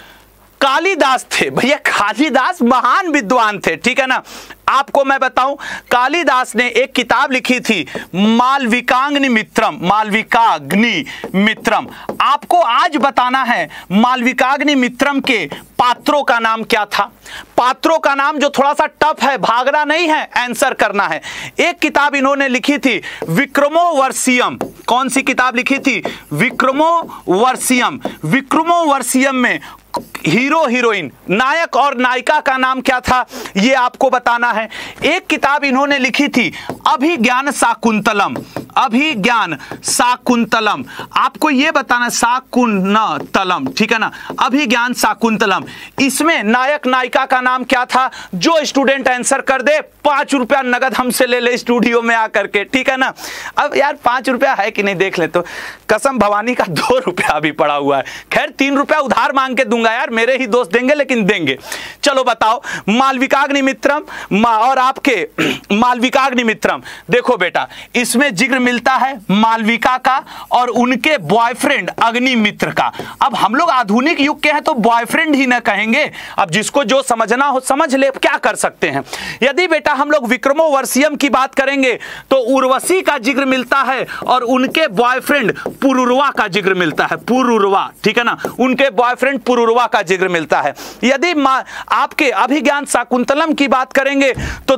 कालिदास थे भैया, कालिदास महान विद्वान थे, ठीक है ना। आपको मैं बताऊं, कालिदास ने एक किताब लिखी थी मालविकाग्नि मित्रम, मालविकाग्नि मित्रम। आपको आज बताना है मालविकाग्नि मित्रम के पात्रों का नाम क्या था। पात्रों का नाम जो थोड़ा सा टफ है, भागना नहीं है, आंसर करना है। एक किताब इन्होंने लिखी थी विक्रमोवर्षियम। कौन सी किताब लिखी थी? विक्रमोवर्षियम। विक्रमोवर्षियम में हीरो हीरोइन, नायक और नायिका का नाम क्या था, ये आपको बताना है। एक किताब इन्होंने लिखी थी अभिज्ञान शाकुंतलम, अभिज्ञान शाकुंतलम, आपको ये बताना, शाकुंतलम, ठीक है ना, अभिज्ञान शाकुंतलम। इसमें नायक नायिका का नाम क्या था? जो स्टूडेंट आंसर कर दे 5 रुपया नगद हमसे ले ले स्टूडियो में आकर के, ठीक है ना। अब यार 5 रुपया है कि नहीं देख ले, तो कसम भवानी का 2 रुपया अभी पड़ा हुआ है। खैर 3 रुपया उधार मांग के दूंगा यार, मेरे ही दोस्त देंगे लेकिन देंगे। चलो बताओ, मालविकाग्नि मित्रम और आपके मालविकाग्नि मित्रम, देखो बेटा इसमें जिक्र मिलता है मालविका का और उनके बॉयफ्रेंड अग्निमित्र का। अब हम लोग आधुनिक युग के हैं तो बॉयफ्रेंड ही ना कहेंगे, अब जिसको जो समझना हो समझ ले, क्या कर सकते हैं। यदि बेटा हम लोग विक्रमोवर्षियम की बात करेंगे तो उर्वशी का जिक्र मिलता है और उनके बॉयफ्रेंड पुरुरवा का जिक्र मिलता है, पुरुरवा, ठीक है ना, उनके बॉयफ्रेंड पुरुरवा का जिक्र मिलता है। यदि आपके अभिज्ञान शाकुंतलम की बात करेंगे तो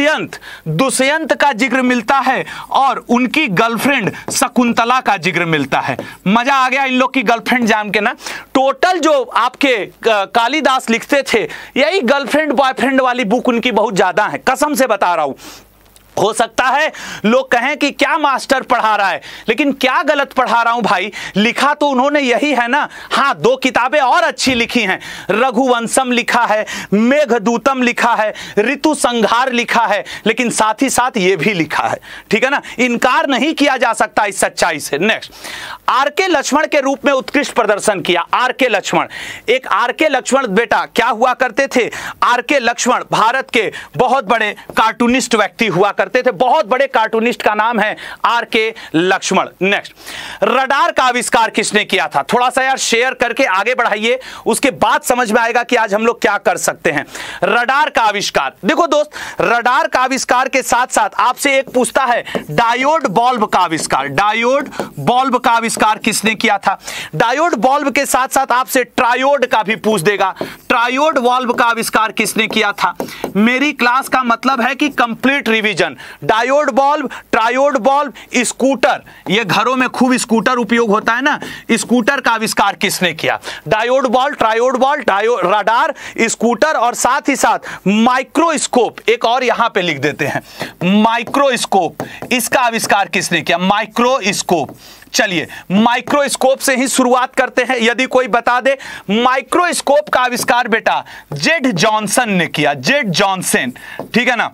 दुष्यंत का जिक्र मिलता है और उनकी गर्लफ्रेंड शकुंतला का जिक्र मिलता है। मजा आ गया इन लोग की गर्लफ्रेंड जान के ना। टोटल जो आपके कालिदास लिखते थे यही गर्लफ्रेंड बॉयफ्रेंड वाली बुक उनकी बहुत ज्यादा है, कसम से बता रहा हूं। हो सकता है लोग कहें कि क्या मास्टर पढ़ा रहा है, लेकिन क्या गलत पढ़ा रहा हूं भाई, लिखा तो उन्होंने यही है ना। हाँ 2 किताबें और अच्छी लिखी हैं, रघुवंशम लिखा है, मेघदूतम लिखा है, ऋतु संहार लिखा है, लेकिन साथ ही साथ ये भी लिखा है, ठीक है ना, इनकार नहीं किया जा सकता इस सच्चाई से। Next, R K. लक्ष्मण के रूप में उत्कृष्ट प्रदर्शन किया। आर.के. लक्ष्मण, एक आर.के. लक्ष्मण बेटा क्या हुआ करते थे? आर.के. लक्ष्मण भारत के बहुत बड़े कार्टूनिस्ट व्यक्ति हुआ करते थे, बहुत बड़े कार्टूनिस्ट का नाम है आर.के. लक्ष्मण। नेक्स्ट, रडार का आविष्कार किसने किया था? थोड़ा सा यार शेयर करके आगे बढ़ाइए, उसके बाद समझ में आएगा कि आज हम लोग क्या कर सकते हैं। रडार का आविष्कार, देखो दोस्त, रडार का आविष्कार के साथ साथ आपसे एक पूछता है डायोड बल्ब का आविष्कार। डायोड बल्ब का आविष्कार किसने किया था? डायोड बल्ब के साथ साथ आपसे ट्रायोड का भी पूछ देगा। ट्रायोड बल्ब का आविष्कार किसने किया था? मेरी क्लास का मतलब है कि complete revision. Diode bulb, triode bulb, scooter, ये घरों में खूब स्कूटर उपयोग होता है ना, स्कूटर का आविष्कार किसने किया? Diode bulb, triode bulb, radar, scooter और साथ ही साथ माइक्रोस्कोप, एक और यहां पे लिख देते हैं माइक्रोस्कोप, इसका आविष्कार किसने किया? माइक्रोस्कोप। चलिए माइक्रोस्कोप से ही शुरुआत करते हैं, यदि कोई बता दे। माइक्रोस्कोप का आविष्कार बेटा जेड जॉनसन ने किया, जेड जॉनसन, ठीक है ना।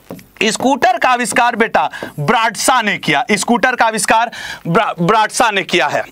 स्कूटर का आविष्कार बेटा ब्राडशा ने किया, स्कूटर का आविष्कार ब्राडशा ने किया है।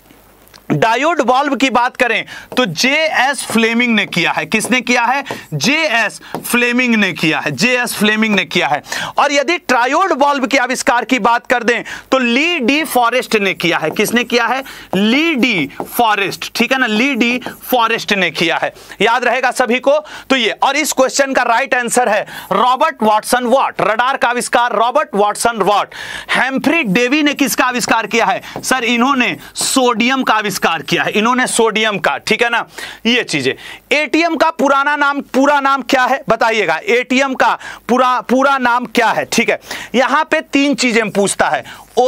डायोड बल्ब की बात करें तो जे.एस. फ्लेमिंग ने किया है। किसने किया है? जे.एस. फ्लेमिंग ने किया है, जे.एस. फ्लेमिंग ने किया है। और यदि ट्रायोड बल्ब के आविष्कार की बात कर दें तो ली डी फॉरेस्ट ने किया है। किसने किया है? ली डी फॉरेस्ट, ठीक है ना, ली डी फॉरेस्ट ने किया है। याद रहेगा सभी को। तो ये, और इस क्वेश्चन का राइट आंसर है रॉबर्ट वाटसन वाट। रडार का आविष्कार Robert Watson Watt. Humphry Davy ने किसका आविष्कार किया है? सर इन्होंने सोडियम का आविष्कार किया है, इन्होंने सोडियम का, ठीक है ना। ये चीजें, एटीएम का पूरा नाम क्या है बताइएगा? एटीएम का पूरा नाम क्या है? ठीक है, यहां पे 3 चीजें पूछता है।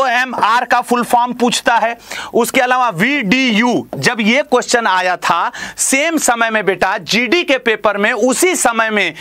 OMR का फुल फॉर्म पूछता है, उसके अलावा VDU, जब ये क्वेश्चन आया था सेम समय में बेटा GD के पेपर में, उसी समय में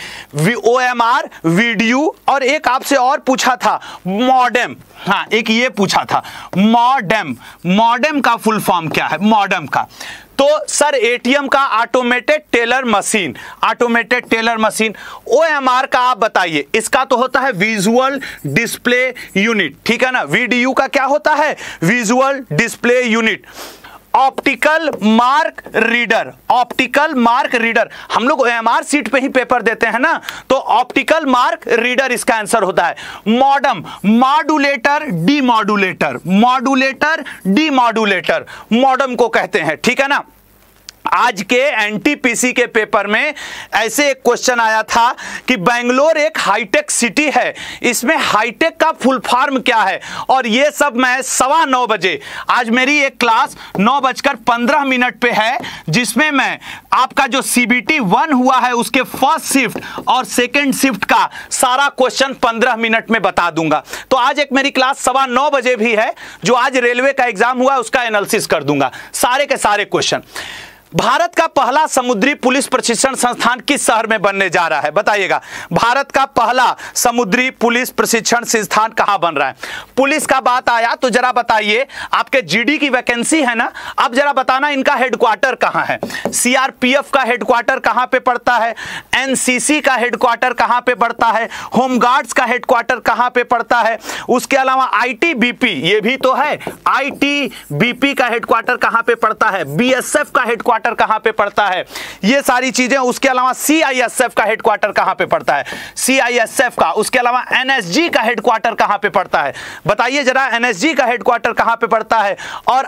OMR, VDU और एक आपसे और पूछा था मॉडेम। हाँ, एक ये पूछा था मॉडेम। मॉडेम का फुल फॉर्म क्या है? मॉडेम का तो सर एटीएम का automated teller machine, automated teller machine. OMR का आप बताइए, इसका तो होता है विजुअल डिस्प्ले यूनिट, ठीक है ना। वीडीयू का क्या होता है, visual display unit. Optical mark reader, optical mark reader, हम लोग ओएमआर सीट पे ही पेपर देते हैं ना, तो ऑप्टिकल मार्क रीडर इसका आंसर होता है। Modem, modulator, demodulator, modulator, demodulator, modem को कहते हैं, ठीक है ना। आज के एनटीपीसी के पेपर में ऐसे एक क्वेश्चन आया था कि बेंगलोर एक हाईटेक सिटी है, इसमें हाईटेक का फुल फॉर्म क्या है, और ये सब मैं 9:15 बजे, आज मेरी एक क्लास 9:15 पे है, जिसमें मैं आपका जो CBT 1 हुआ है उसके फर्स्ट शिफ्ट और सेकेंड शिफ्ट का सारा क्वेश्चन 15 मिनट में बता दूंगा। तो आज एक मेरी क्लास 9:15 बजे भी है, जो आज रेलवे का एग्जाम हुआ उसका एनालिसिस कर दूंगा, सारे के सारे क्वेश्चन। भारत का पहला समुद्री पुलिस प्रशिक्षण संस्थान किस शहर में बनने जा रहा है, बताइएगा। भारत का पहला समुद्री पुलिस प्रशिक्षण संस्थान कहां बन रहा है। पुलिस का बात आया तो जरा बताइए, आपके जीडी की वैकेंसी है ना, अब जरा बताना इनका हेडक्वार्टर कहां है। सीआरपीएफ का हेडक्वार्टर कहां पे पड़ता है, एनसीसी का हेडक्वार्टर कहां पे पड़ता है, होमगार्ड्स का हेडक्वार्टर कहां पे पड़ता है, उसके अलावा आईटीबीपी, ये भी तो है, आईटीबीपी का हेडक्वार्टर कहां पे पड़ता है, बीएसएफ का हेडक्वार्टर कहां पे पड़ता है, ये सारी चीजें। उसके अलावा सीआईएसएफ का हेडक्वार्टर कहां पे पड़ता है, सीआईएसएफ का। उसके अलावा एनएसजी का हेडक्वार्टर कहां पे पड़ता है, बताइए जरा, एनएसजी का हेडक्वार्टर कहां पे पड़ता है, और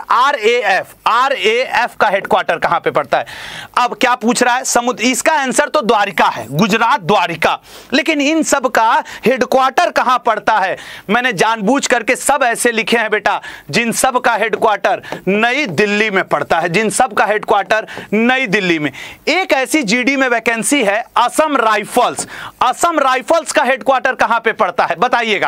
आरएएफ का हेडक्वार्टर कहां पे पड़ता है। अब क्या पूछ रहा है, समुद्र, इसका आंसर तो द्वारिका है, गुजरात द्वारिका, लेकिन इन सब का हेडक्वार्टर कहां पड़ता है, मैंने जानबूझ करके सब ऐसे लिखे हैं बेटा, जिन सब का हेडक्वार्टर नई दिल्ली में पड़ता है, जिन सब का हेडक्वार्टर नई दिल्ली में। एक ऐसी जीडी में वैकेंसी है असम राइफल्स, असम राइफल्स का हेडक्वार्टर कहां पे पड़ता है, बताइएगा।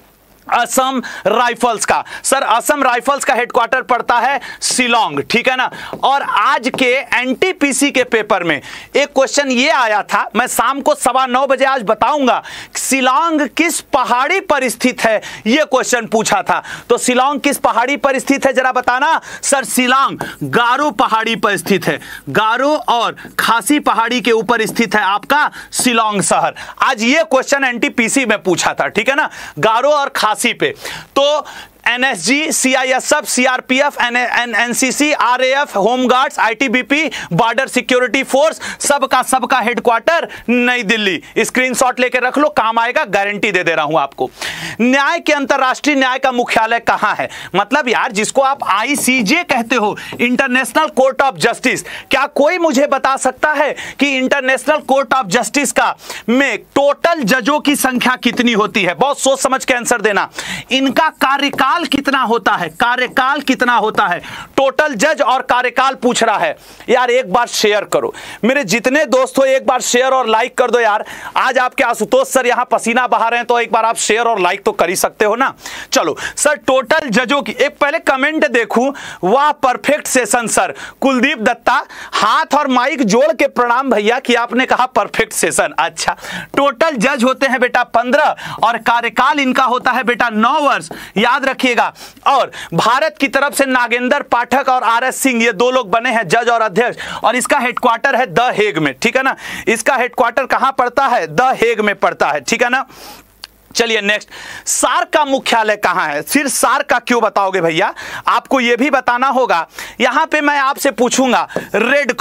असम राइफल्स का, सर असम राइफल्स का हेडक्वार्टर पड़ता है शिलोंग, ठीक है ना। और आज के एनटीपीसी के पेपर में एक क्वेश्चन ये आया था, मैं शाम को 9:15 बजे आज बताऊंगा, शिलोंग किस पहाड़ी पर स्थित है, ये क्वेश्चन पूछा था। तो शिलोंग किस पहाड़ी पर स्थित है जरा बताना। सर शिलोंग गारो पहाड़ी पर स्थित है, गारो और खासी पहाड़ी के ऊपर स्थित है आपका शिलोंग शहर। आज ये क्वेश्चन एनटीपीसी में पूछा था, ठीक है ना, गारो और खासी पे। तो NSG, CISF, CRPF, NCC, RAF, home guards, ITBP, border security force, सबका हेडक्वार्टर नई दिल्ली। स्क्रीनशॉट लेके रख लो, काम आएगा, गारंटी दे रहा हूं आपको। न्याय के अंतरराष्ट्रीय न्याय का मुख्यालय कहां है, मतलब यार जिसको आप आईसीजे कहते हो, इंटरनेशनल कोर्ट ऑफ जस्टिस, क्या कोई मुझे बता सकता है कि इंटरनेशनल कोर्ट ऑफ जस्टिस का में टोटल जजों की संख्या कितनी होती है। बहुत सोच समझ के आंसर देना। इनका कार्यकाल कितना होता है, कार्यकाल कितना होता है, टोटल जज और कार्यकाल पूछ रहा है। यार एक बार शेयर करो, मेरे जितने दोस्त हो एक बार शेयर और लाइक कर दो यार। आज आपके आशुतोष सर यहां पसीना बहा रहे हैं, तो एक बार आप शेयर और लाइक तो कर ही सकते हो ना। चलो सर, टोटल जजों की, एक पहले कमेंट देखूं, वाह perfect session sir, Kuldeep Datta, हाथ और माइक जोड़ के प्रणाम भैया कि आपने कहा परफेक्ट सेशन। अच्छा, टोटल जज होते हैं बेटा 15 और कार्यकाल इनका होता है बेटा 9 वर्ष, याद रखिएगा। और भारत की तरफ से नागेंद्र पाठक और आरएस सिंह, ये 2 लोग बने हैं जज और अध्यक्ष, और इसका हेडक्वार्टर है द हेग में, ठीक है ना। इसका हेडक्वार्टर कहां पड़ता है, द हेग में पड़ता है, ठीक है ना। चलिए नेक्स्ट, सार्क का मुख्यालय कहां है। सिर्फ सार्क का क्यों बताओगे भैया, आपको यह भी बताना होगा। यहां पे मैं आपसे पूछूंगा, रेड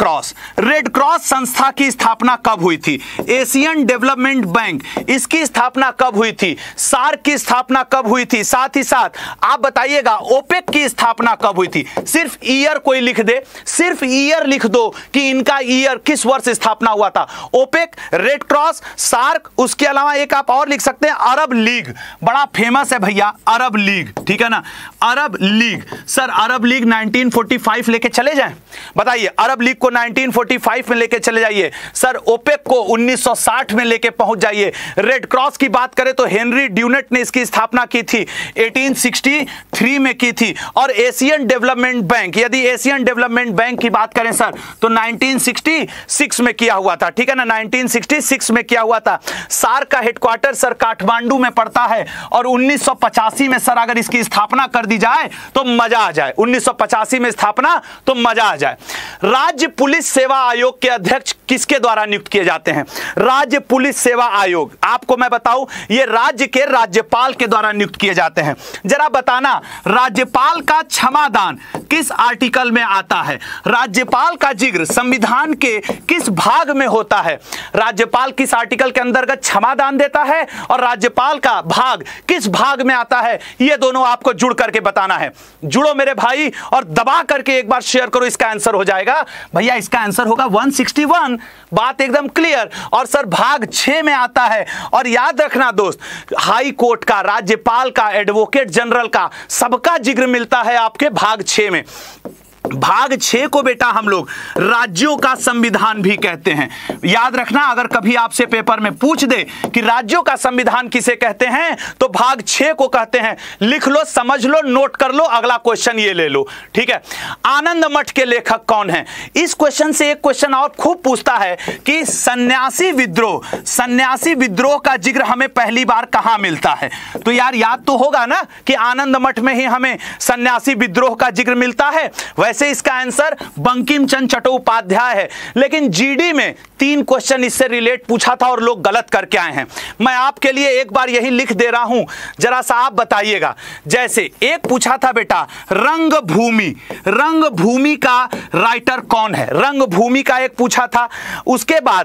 क्रॉस संस्था की स्थापना कब हुई थी, एशियन डेवलपमेंट बैंक, इसकी स्थापना कब हुई थी, सार्क की स्थापना कब हुई थी, साथ ही साथ आप बताइएगा ओपेक की स्थापना कब हुई थी। सिर्फ ईयर कोई लिख दे, सिर्फ ईयर लिख दो कि इनका ईयर किस वर्ष स्थापना हुआ था। ओपेक, रेड क्रॉस, सार्क, उसके अलावा एक आप और लिख सकते हैं अरब लीग, बड़ा फेमस है भैया अरब लीग, ठीक है ना। Arab League, sir Arab League 1945 लेके चले जाएं, बताइए अरब लीग को 1945 में लेके चले जाइए। सर ओपेक को 1960 में लेके पहुंच जाइए। रेड क्रॉस की बात करें तो हेनरी ड्यूनेट ने इसकी स्थापना की थी, 1863 में की थी। और एशियन डेवलपमेंट बैंक, यदि एशियन डेवलपमेंट बैंक की बात करें सर तो 1966 में किया हुआ था, ठीक है ना, 1966 में किया हुआ था। सार्क का हेडक्वार्टर सर काठमांडू में पड़ता है और 1985 में सर अगर इसकी स्थापना कर दी जाए तो मजा आ जाए, 1985 में स्थापना तो मजा आ जाए। राज्य पुलिस सेवा आयोग के अध्यक्ष किसके द्वारा नियुक्त किए जाते हैं? राज्य पुलिस सेवा आयोग, आपको मैं बताऊं, ये राज्य के राज्यपाल के द्वारा नियुक्त किए जाते हैं। जरा बताना, राज्यपाल का क्षमादान किस आर्टिकल में आता है? राज्यपाल का जिक्र संविधान के किस भाग में होता है? राज्यपाल किस आर्टिकल के अंतर्गत क्षमादान देता है और राज्यपाल का भाग किस भाग में आता है? ये दोनों आपको जुड़ करके बताना है। जुड़ो मेरे भाई और दबा करके एक बार शेयर करो, इसका आंसर हो जाएगा भैया, इसका आंसर होगा 161। बात एकदम क्लियर। और सर भाग 6 में आता है। और याद रखना दोस्त, हाई कोर्ट का, राज्यपाल का, एडवोकेट जनरल का, सबका जिक्र मिलता है आपके भाग 6 में। भाग 6 को बेटा हम लोग राज्यों का संविधान भी कहते हैं। याद रखना, अगर कभी आपसे पेपर में पूछ दे कि राज्यों का संविधान किसे कहते हैं तो भाग 6 को कहते हैं। लिख लो, समझ लो, नोट कर लो, अगला क्वेश्चन ये ले लो, ठीक है। आनंद मठ के लेखक कौन है? इस क्वेश्चन से एक क्वेश्चन और खूब पूछता है कि सन्यासी विद्रोह का जिक्र हमें पहली बार कहां मिलता है? तो यार याद तो होगा ना कि आनंद मठ में ही हमें सन्यासी विद्रोह का जिक्र मिलता है। वैसे इसका आंसर बंकिम चंद्र चट्टोपाध्याय है। लेकिन जीडी में 3 क्वेश्चन इससे रिलेट पूछा था और लोग गलत करके आए हैं। मैं आपके लिए एक बार यही लिख दे रहा हूं, जरा सा आप बताइएगा। जैसे एक पूछा था बेटा, रंगभूमि का राइटर कौन है? रंगभूमि का एक पूछा था। उसके बाद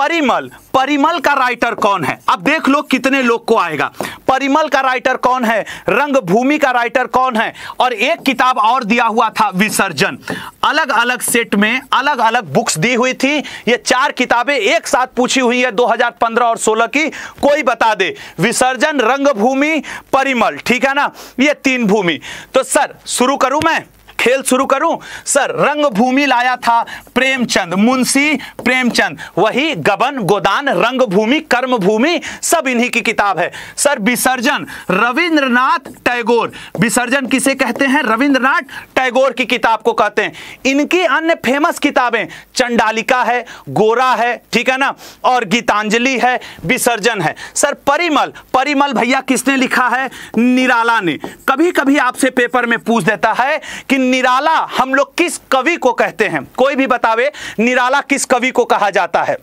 परिमल का राइटर कौन है? अब देख लो कितने लोग को आएगा। परिमल का राइटर कौन है? रंगभूमि का राइटर कौन है? और एक किताब और दिया हुआ था, विसर्जन। अलग अलग सेट में अलग अलग बुक्स दी हुई थी। ये 4 किताबें एक साथ पूछी हुई है 2015 और 16 की। कोई बता दे, विसर्जन, रंगभूमि, परिमल, ठीक है ना, ये 3 भूमि। तो सर शुरू करूं मैं, खेल शुरू करूं? सर रंगभूमि लाया था प्रेमचंद, मुंशी प्रेमचंद, वही गबन, गोदान, रंगभूमि, कर्मभूमि, सब इन्हीं की किताब है। सर विसर्जन, रविंद्रनाथ टैगोर। विसर्जन किसे कहते हैं? रविंद्रनाथ टैगोर की किताब को कहते हैं। इनकी अन्य फेमस किताबें चंडालिका है, गोरा है, ठीक है ना, और गीतांजलि है, विसर्जन है। सर परिमल भैया किसने लिखा है? निराला ने। कभी कभी आपसे पेपर में पूछ देता है कि निराला हम लोग किस कवि को कहते हैं? कोई भी बतावे निराला किस कवि को कहा जाता है?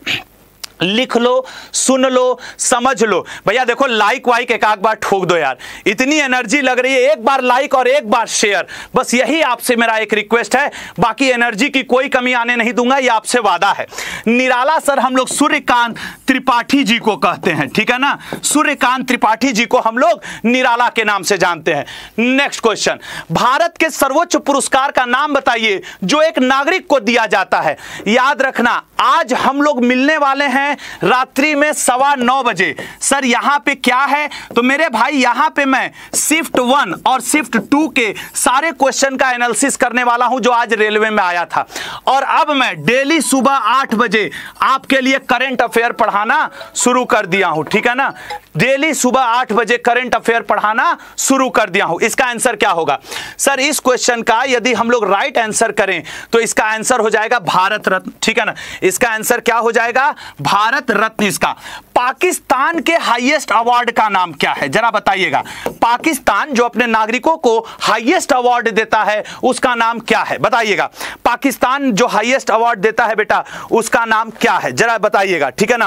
लिख लो, सुन लो, समझ लो। भैया देखो, लाइक वाइक एक आध बार ठोक दो यार, इतनी एनर्जी लग रही है। एक बार लाइक और एक बार शेयर, बस यही आपसे मेरा एक रिक्वेस्ट है। बाकी एनर्जी की कोई कमी आने नहीं दूंगा, ये आपसे वादा है। निराला सर हम लोग सूर्यकांत त्रिपाठी जी को कहते हैं, ठीक है ना, सूर्यकांत त्रिपाठी जी को हम लोग निराला के नाम से जानते हैं। नेक्स्ट क्वेश्चन, भारत के सर्वोच्च पुरस्कार का नाम बताइए जो एक नागरिक को दिया जाता है। याद रखना, आज हम लोग मिलने वाले हैं रात्रि में 9:15 बजे। सर यहां पे क्या है? तो मेरे भाई यहां पे मैं शिफ्ट 1 और शिफ्ट 2 के सारे क्वेश्चन का एनालिसिस करने वाला हूं जो आज रेलवे में आया था। और अब मैं डेली सुबह 8 बजे आपके लिए करंट अफेयर पढ़ाना शुरू कर दिया हूं, ठीक है ना। डेली सुबह 8 बजे करंट अफेयर पढ़ाना शुरू कर दिया हूं। इसका आंसर क्या होगा? सर इस क्वेश्चन का यदि हम लोग राइट आंसर करें तो इसका आंसर हो जाएगा भारत रत्न, ठीक है ना। इसका आंसर क्या हो जाएगा? भारत रत्न। इसका पाकिस्तान के हाईएस्ट अवार्ड का नाम क्या है? जरा बताइएगा। पाकिस्तान जो अपने नागरिकों को हाईएस्ट अवार्ड देता है उसका नाम क्या है? बताइएगा। पाकिस्तान जो हाईएस्ट अवार्ड देता है बेटा उसका नाम क्या है? जरा बताइएगा, ठीक है ना।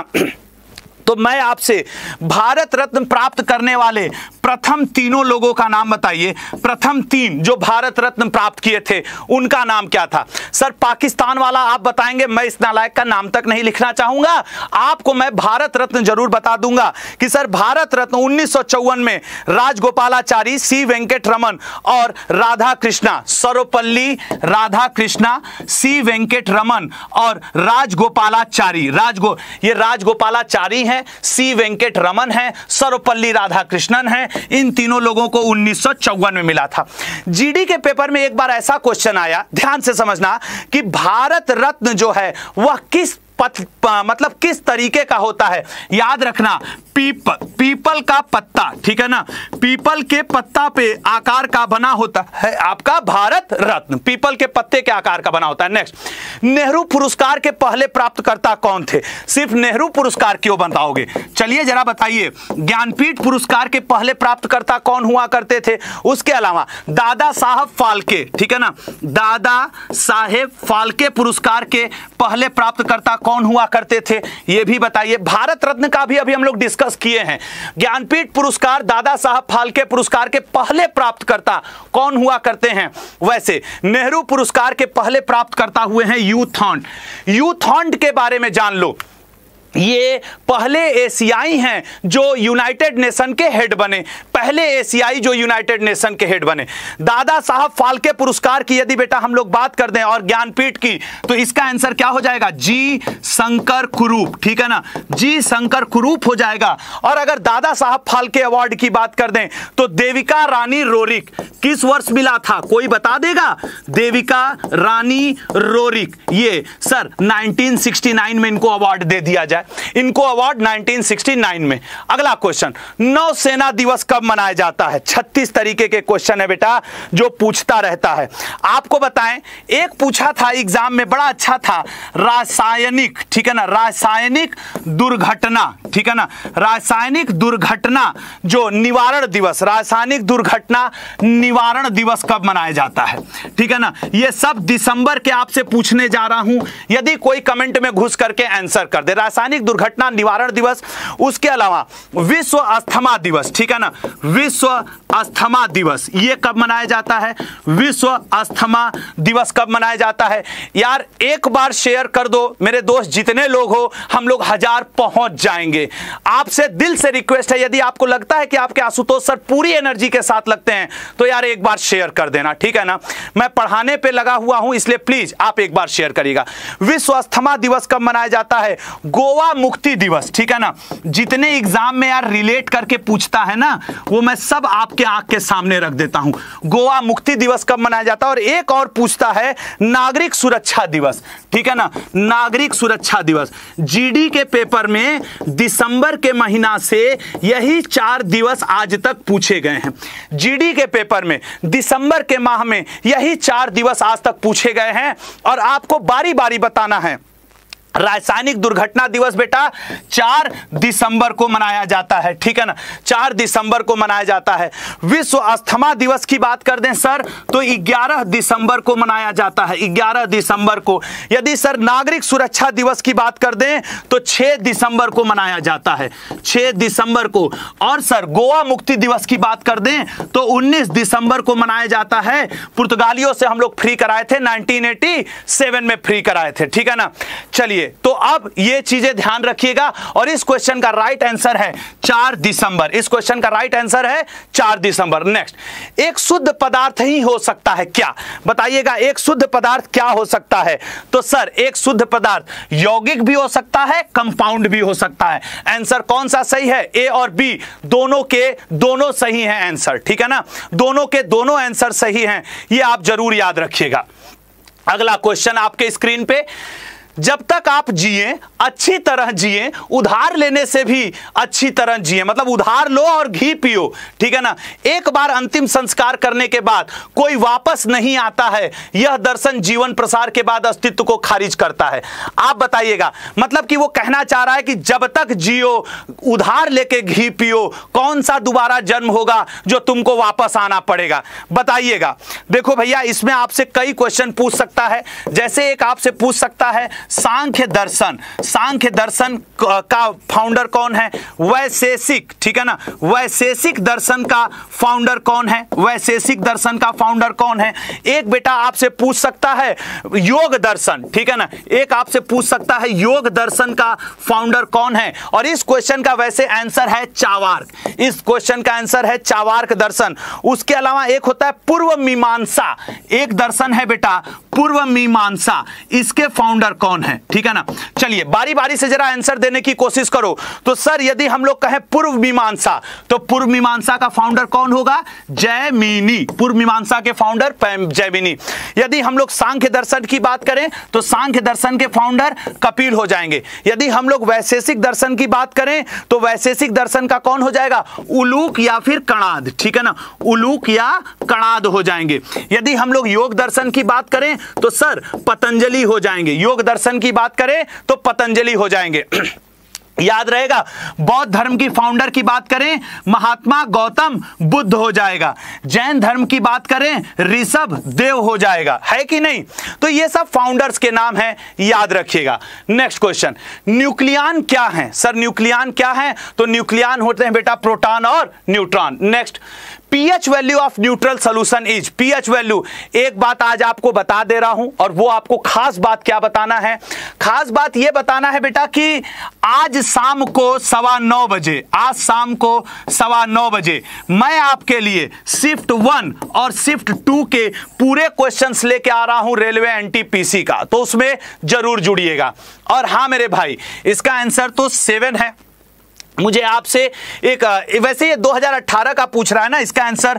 तो मैं आपसे भारत रत्न प्राप्त करने वाले प्रथम 3 लोगों का नाम बताइए। प्रथम 3 जो भारत रत्न प्राप्त किए थे उनका नाम क्या था? सर पाकिस्तान वाला आप बताएंगे, मैं इस नालायक का नाम तक नहीं लिखना चाहूंगा। आपको मैं भारत रत्न जरूर बता दूंगा कि सर भारत रत्न 1954 में राजगोपालाचारी, सी वेंकट रमन और राधा कृष्णा, सर्वपल्ली राधाकृष्णा, सी वेंकट रमन और राजगोपालाचारी, ये राजगोपालाचारी हैं, सी वेंकट रमन है, सर्वपल्ली राधाकृष्णन है। इन तीनों लोगों को 1954 में मिला था। जीडी के पेपर में एक बार ऐसा क्वेश्चन आया, ध्यान से समझना, कि भारत रत्न जो है वह किस मतलब किस तरीके का होता है, याद रखना पीपल का पत्ता, ठीक है ना, पीपल के पत्ता पे आकार का बना होता है आपका भारत रत्न, पीपल के पत्ते के आकार का बना होता है। नेक्स्ट, नेहरू पुरस्कार के पहले प्राप्तकर्ता कौन थे? सिर्फ नेहरू पुरस्कार क्यों बताओगे? चलिए जरा बताइए, ज्ञानपीठ पुरस्कार के पहले प्राप्तकर्ता कौन हुआ करते थे? उसके अलावा दादा साहब फाल्के, ठीक है ना, दादा साहेब फाल्के पुरस्कार के पहले प्राप्तकर्ता कौन हुआ करते थे, ये भी बताइए। भारत रत्न का भी अभी हम लोग डिस्कस किए हैं। ज्ञानपीठ पुरस्कार, दादा साहब फाल्के पुरस्कार के पहले प्राप्तकर्ता कौन हुआ करते हैं? वैसे नेहरू पुरस्कार के पहले प्राप्तकर्ता हुए हैं यूथॉन्ड। यूथॉन्ड के बारे में जान लो, ये पहले एशियाई हैं जो यूनाइटेड नेशन के हेड बने, पहले एशियाई जो यूनाइटेड नेशन के हेड बने। दादा साहब फाल्के पुरस्कार की यदि बेटा हम लोग बात कर दें और ज्ञानपीठ की, तो इसका आंसर क्या हो जाएगा? जी शंकर कुरूप, ठीक है ना, जी शंकर कुरूप हो जाएगा। और अगर दादा साहब फाल्के अवार्ड की बात कर दें तो देविका रानी रोरिक किस वर्ष मिला था, कोई बता देगा? देविका रानी रोरिक, ये सर 1969 में इनको अवार्ड दे दिया जाए, इनको अवार्ड 1969 में। अगला क्वेश्चन, नौसेना दिवस कब मनाया जाता है? 36 तरीके के क्वेश्चन है बेटा जो पूछता रहता है। आपको बताएं, एक पूछा था एग्जाम में, बड़ा अच्छा था, रासायनिक, ठीक है ना, रासायनिक दुर्घटना, ठीक है ना, रासायनिक दुर्घटना जो निवारण दिवस, रासायनिक दुर्घटना निवारण दिवस कब मनाया जाता है, ठीक है ना। ये सब दिसंबर के आपसे पूछने जा रहा हूं, यदि कोई कमेंट में घुस करके आंसर कर दे। रासायनिक दुर्घटना निवारण दिवस, उसके अलावा विश्व अस्थमा दिवस, ठीक है ना, विश्व अस्थमा दिवस ये कब मनाया जाता है? विश्व अस्थमा दिवस कब मनाया जाता है? यार एक बार शेयर कर दो मेरे दोस्त, जितने लोग हो हम लोग 1000 पहुंच जाएंगे। आपसे दिल से रिक्वेस्ट है, यदि आपको लगता है कि आपके आशुतोष सर पूरी एनर्जी के साथ लगते हैं तो यार एक बार शेयर कर देना, ठीक है ना। मैं पढ़ाने पे लगा हुआ हूं इसलिए प्लीज आप एक बार शेयर करिएगा। विश्व अस्थमा दिवस कब मनाया जाता है? गोवा मुक्ति दिवस, ठीक है ना। जितने एग्जाम में यार रिलेट करके पूछता है ना, वो मैं सब आपके आंख के सामने रख देता हूं। गोवा मुक्ति दिवस कब मनाया जाता है? और एक और पूछता है नागरिक सुरक्षा दिवस, ठीक है ना, नागरिक सुरक्षा दिवस। जीडी के पेपर में दिसंबर के महीना से यही 4 दिवस आज तक पूछे गए हैं। जीडी के पेपर में दिसंबर के माह में यही 4 दिवस आज तक पूछे गए हैं और आपको बारी बारी बताना है। रासायनिक दुर्घटना दिवस बेटा 4 दिसंबर को मनाया जाता है, ठीक है ना, 4 दिसंबर को मनाया जाता है। विश्व अस्थमा दिवस की बात कर दें सर तो 11 दिसंबर को मनाया जाता है, 11 दिसंबर को। यदि सर नागरिक सुरक्षा दिवस की बात कर दें तो 6 दिसंबर को मनाया जाता है, 6 दिसंबर को। और सर गोवा मुक्ति दिवस की बात कर दें तो 19 दिसंबर को मनाया जाता है। पुर्तगालियों से हम लोग फ्री कराए थे, 1987 में फ्री कराए थे, ठीक है ना। चलिए तो अब ये चीजें ध्यान रखिएगा और इस क्वेश्चन का राइट आंसर है 4 दिसंबर। इस क्वेश्चन का राइट आंसर है 4 दिसंबर। नेक्स्ट, एक शुद्ध पदार्थ ही हो सकता है क्या? बताइएगा एक शुद्ध पदार्थ क्या हो सकता है? तो सर एक शुद्ध पदार्थ यौगिक भी हो सकता है, कंपाउंड भी हो सकता है। आंसर कौन सा सही है? ए और बी दोनों के दोनों सही हैं आंसर, ठीक है ना, दोनों के दोनों आंसर सही हैं, ये आप जरूर याद रखिएगा। अगला क्वेश्चन आपके स्क्रीन पे, जब तक आप जिए अच्छी तरह जिए, उधार लेने से भी अच्छी तरह जिए, मतलब उधार लो और घी पियो, ठीक है ना। एक बार अंतिम संस्कार करने के बाद कोई वापस नहीं आता है, यह दर्शन जीवन प्रसार के बाद अस्तित्व को खारिज करता है। आप बताइएगा, मतलब कि वो कहना चाह रहा है कि जब तक जियो उधार लेके घी पियो, कौन सा दोबारा जन्म होगा जो तुमको वापस आना पड़ेगा? बताइएगा। देखो भैया इसमें आपसे कई क्वेश्चन पूछ सकता है, जैसे एक आपसे पूछ सकता है सांख्य दर्शन, सांख्य दर्शन का फाउंडर कौन है? वैशेषिक, ठीक है ना, वैशेषिक दर्शन का फाउंडर कौन है? वैशेषिक दर्शन का फाउंडर कौन है? एक बेटा आपसे पूछ सकता है योग दर्शन, ठीक है ना, एक आपसे पूछ सकता है योग दर्शन का फाउंडर कौन है? और इस क्वेश्चन का वैसे आंसर है चावार्क, इस क्वेश्चन का आंसर है चावार्क दर्शन। उसके अलावा एक होता है पूर्व मीमांसा, एक दर्शन है बेटा पूर्व मीमांसा, इसके फाउंडर कौन है? ठीक है ना, चलिए बारी बारी से जरा आंसर देने की कोशिश करो। तो सर यदि हम लोग कहें पूर्व मीमांसा, तो पूर्व मीमांसा का फाउंडर कौन होगा? जैमिनी। पूर्व मीमांसा के फाउंडर जैमिनी। यदि हम लोग सांख्य दर्शन की बात करें तो सांख्य दर्शन के फाउंडर कपिल हो जाएंगे। यदि हम लोग वैशेषिक दर्शन की बात करें तो वैशेषिक दर्शन का कौन हो जाएगा? उलूक या फिर कणाद। ठीक है ना, उलूक या कणाद हो जाएंगे। यदि हम लोग योग दर्शन की बात करें तो सर पतंजलि हो जाएंगे। योग दर्शन की बात करें तो पतंजलि हो जाएंगे। याद रहेगा। बौद्ध धर्म की फाउंडर की बात करें महात्मा गौतम बुद्ध हो जाएगा। जैन धर्म की बात करें ऋषभ देव हो जाएगा, है कि नहीं? तो ये सब फाउंडर्स के नाम हैं, याद रखिएगा। नेक्स्ट क्वेश्चन, न्यूक्लियन क्या है? सर न्यूक्लियन क्या है? तो न्यूक्लियन होते हैं बेटा प्रोटॉन और neutron. Next, pH value of neutral solution is. PH value, एक बात आज आपको बता दे रहा हूं, और वो आपको खास बात क्या बताना है? खास बात ये बताना है बेटा कि आज शाम को 9:15 बजे, आज शाम को 9:15 बजे मैं आपके लिए शिफ्ट 1 और शिफ्ट 2 के पूरे क्वेश्चंस लेके आ रहा हूं रेलवे एनटीपीसी का, तो उसमें जरूर जुड़िएगा। और हाँ मेरे भाई, इसका आंसर तो 7 है। मुझे आपसे एक, वैसे ये 2018 का पूछ रहा है ना, इसका आंसर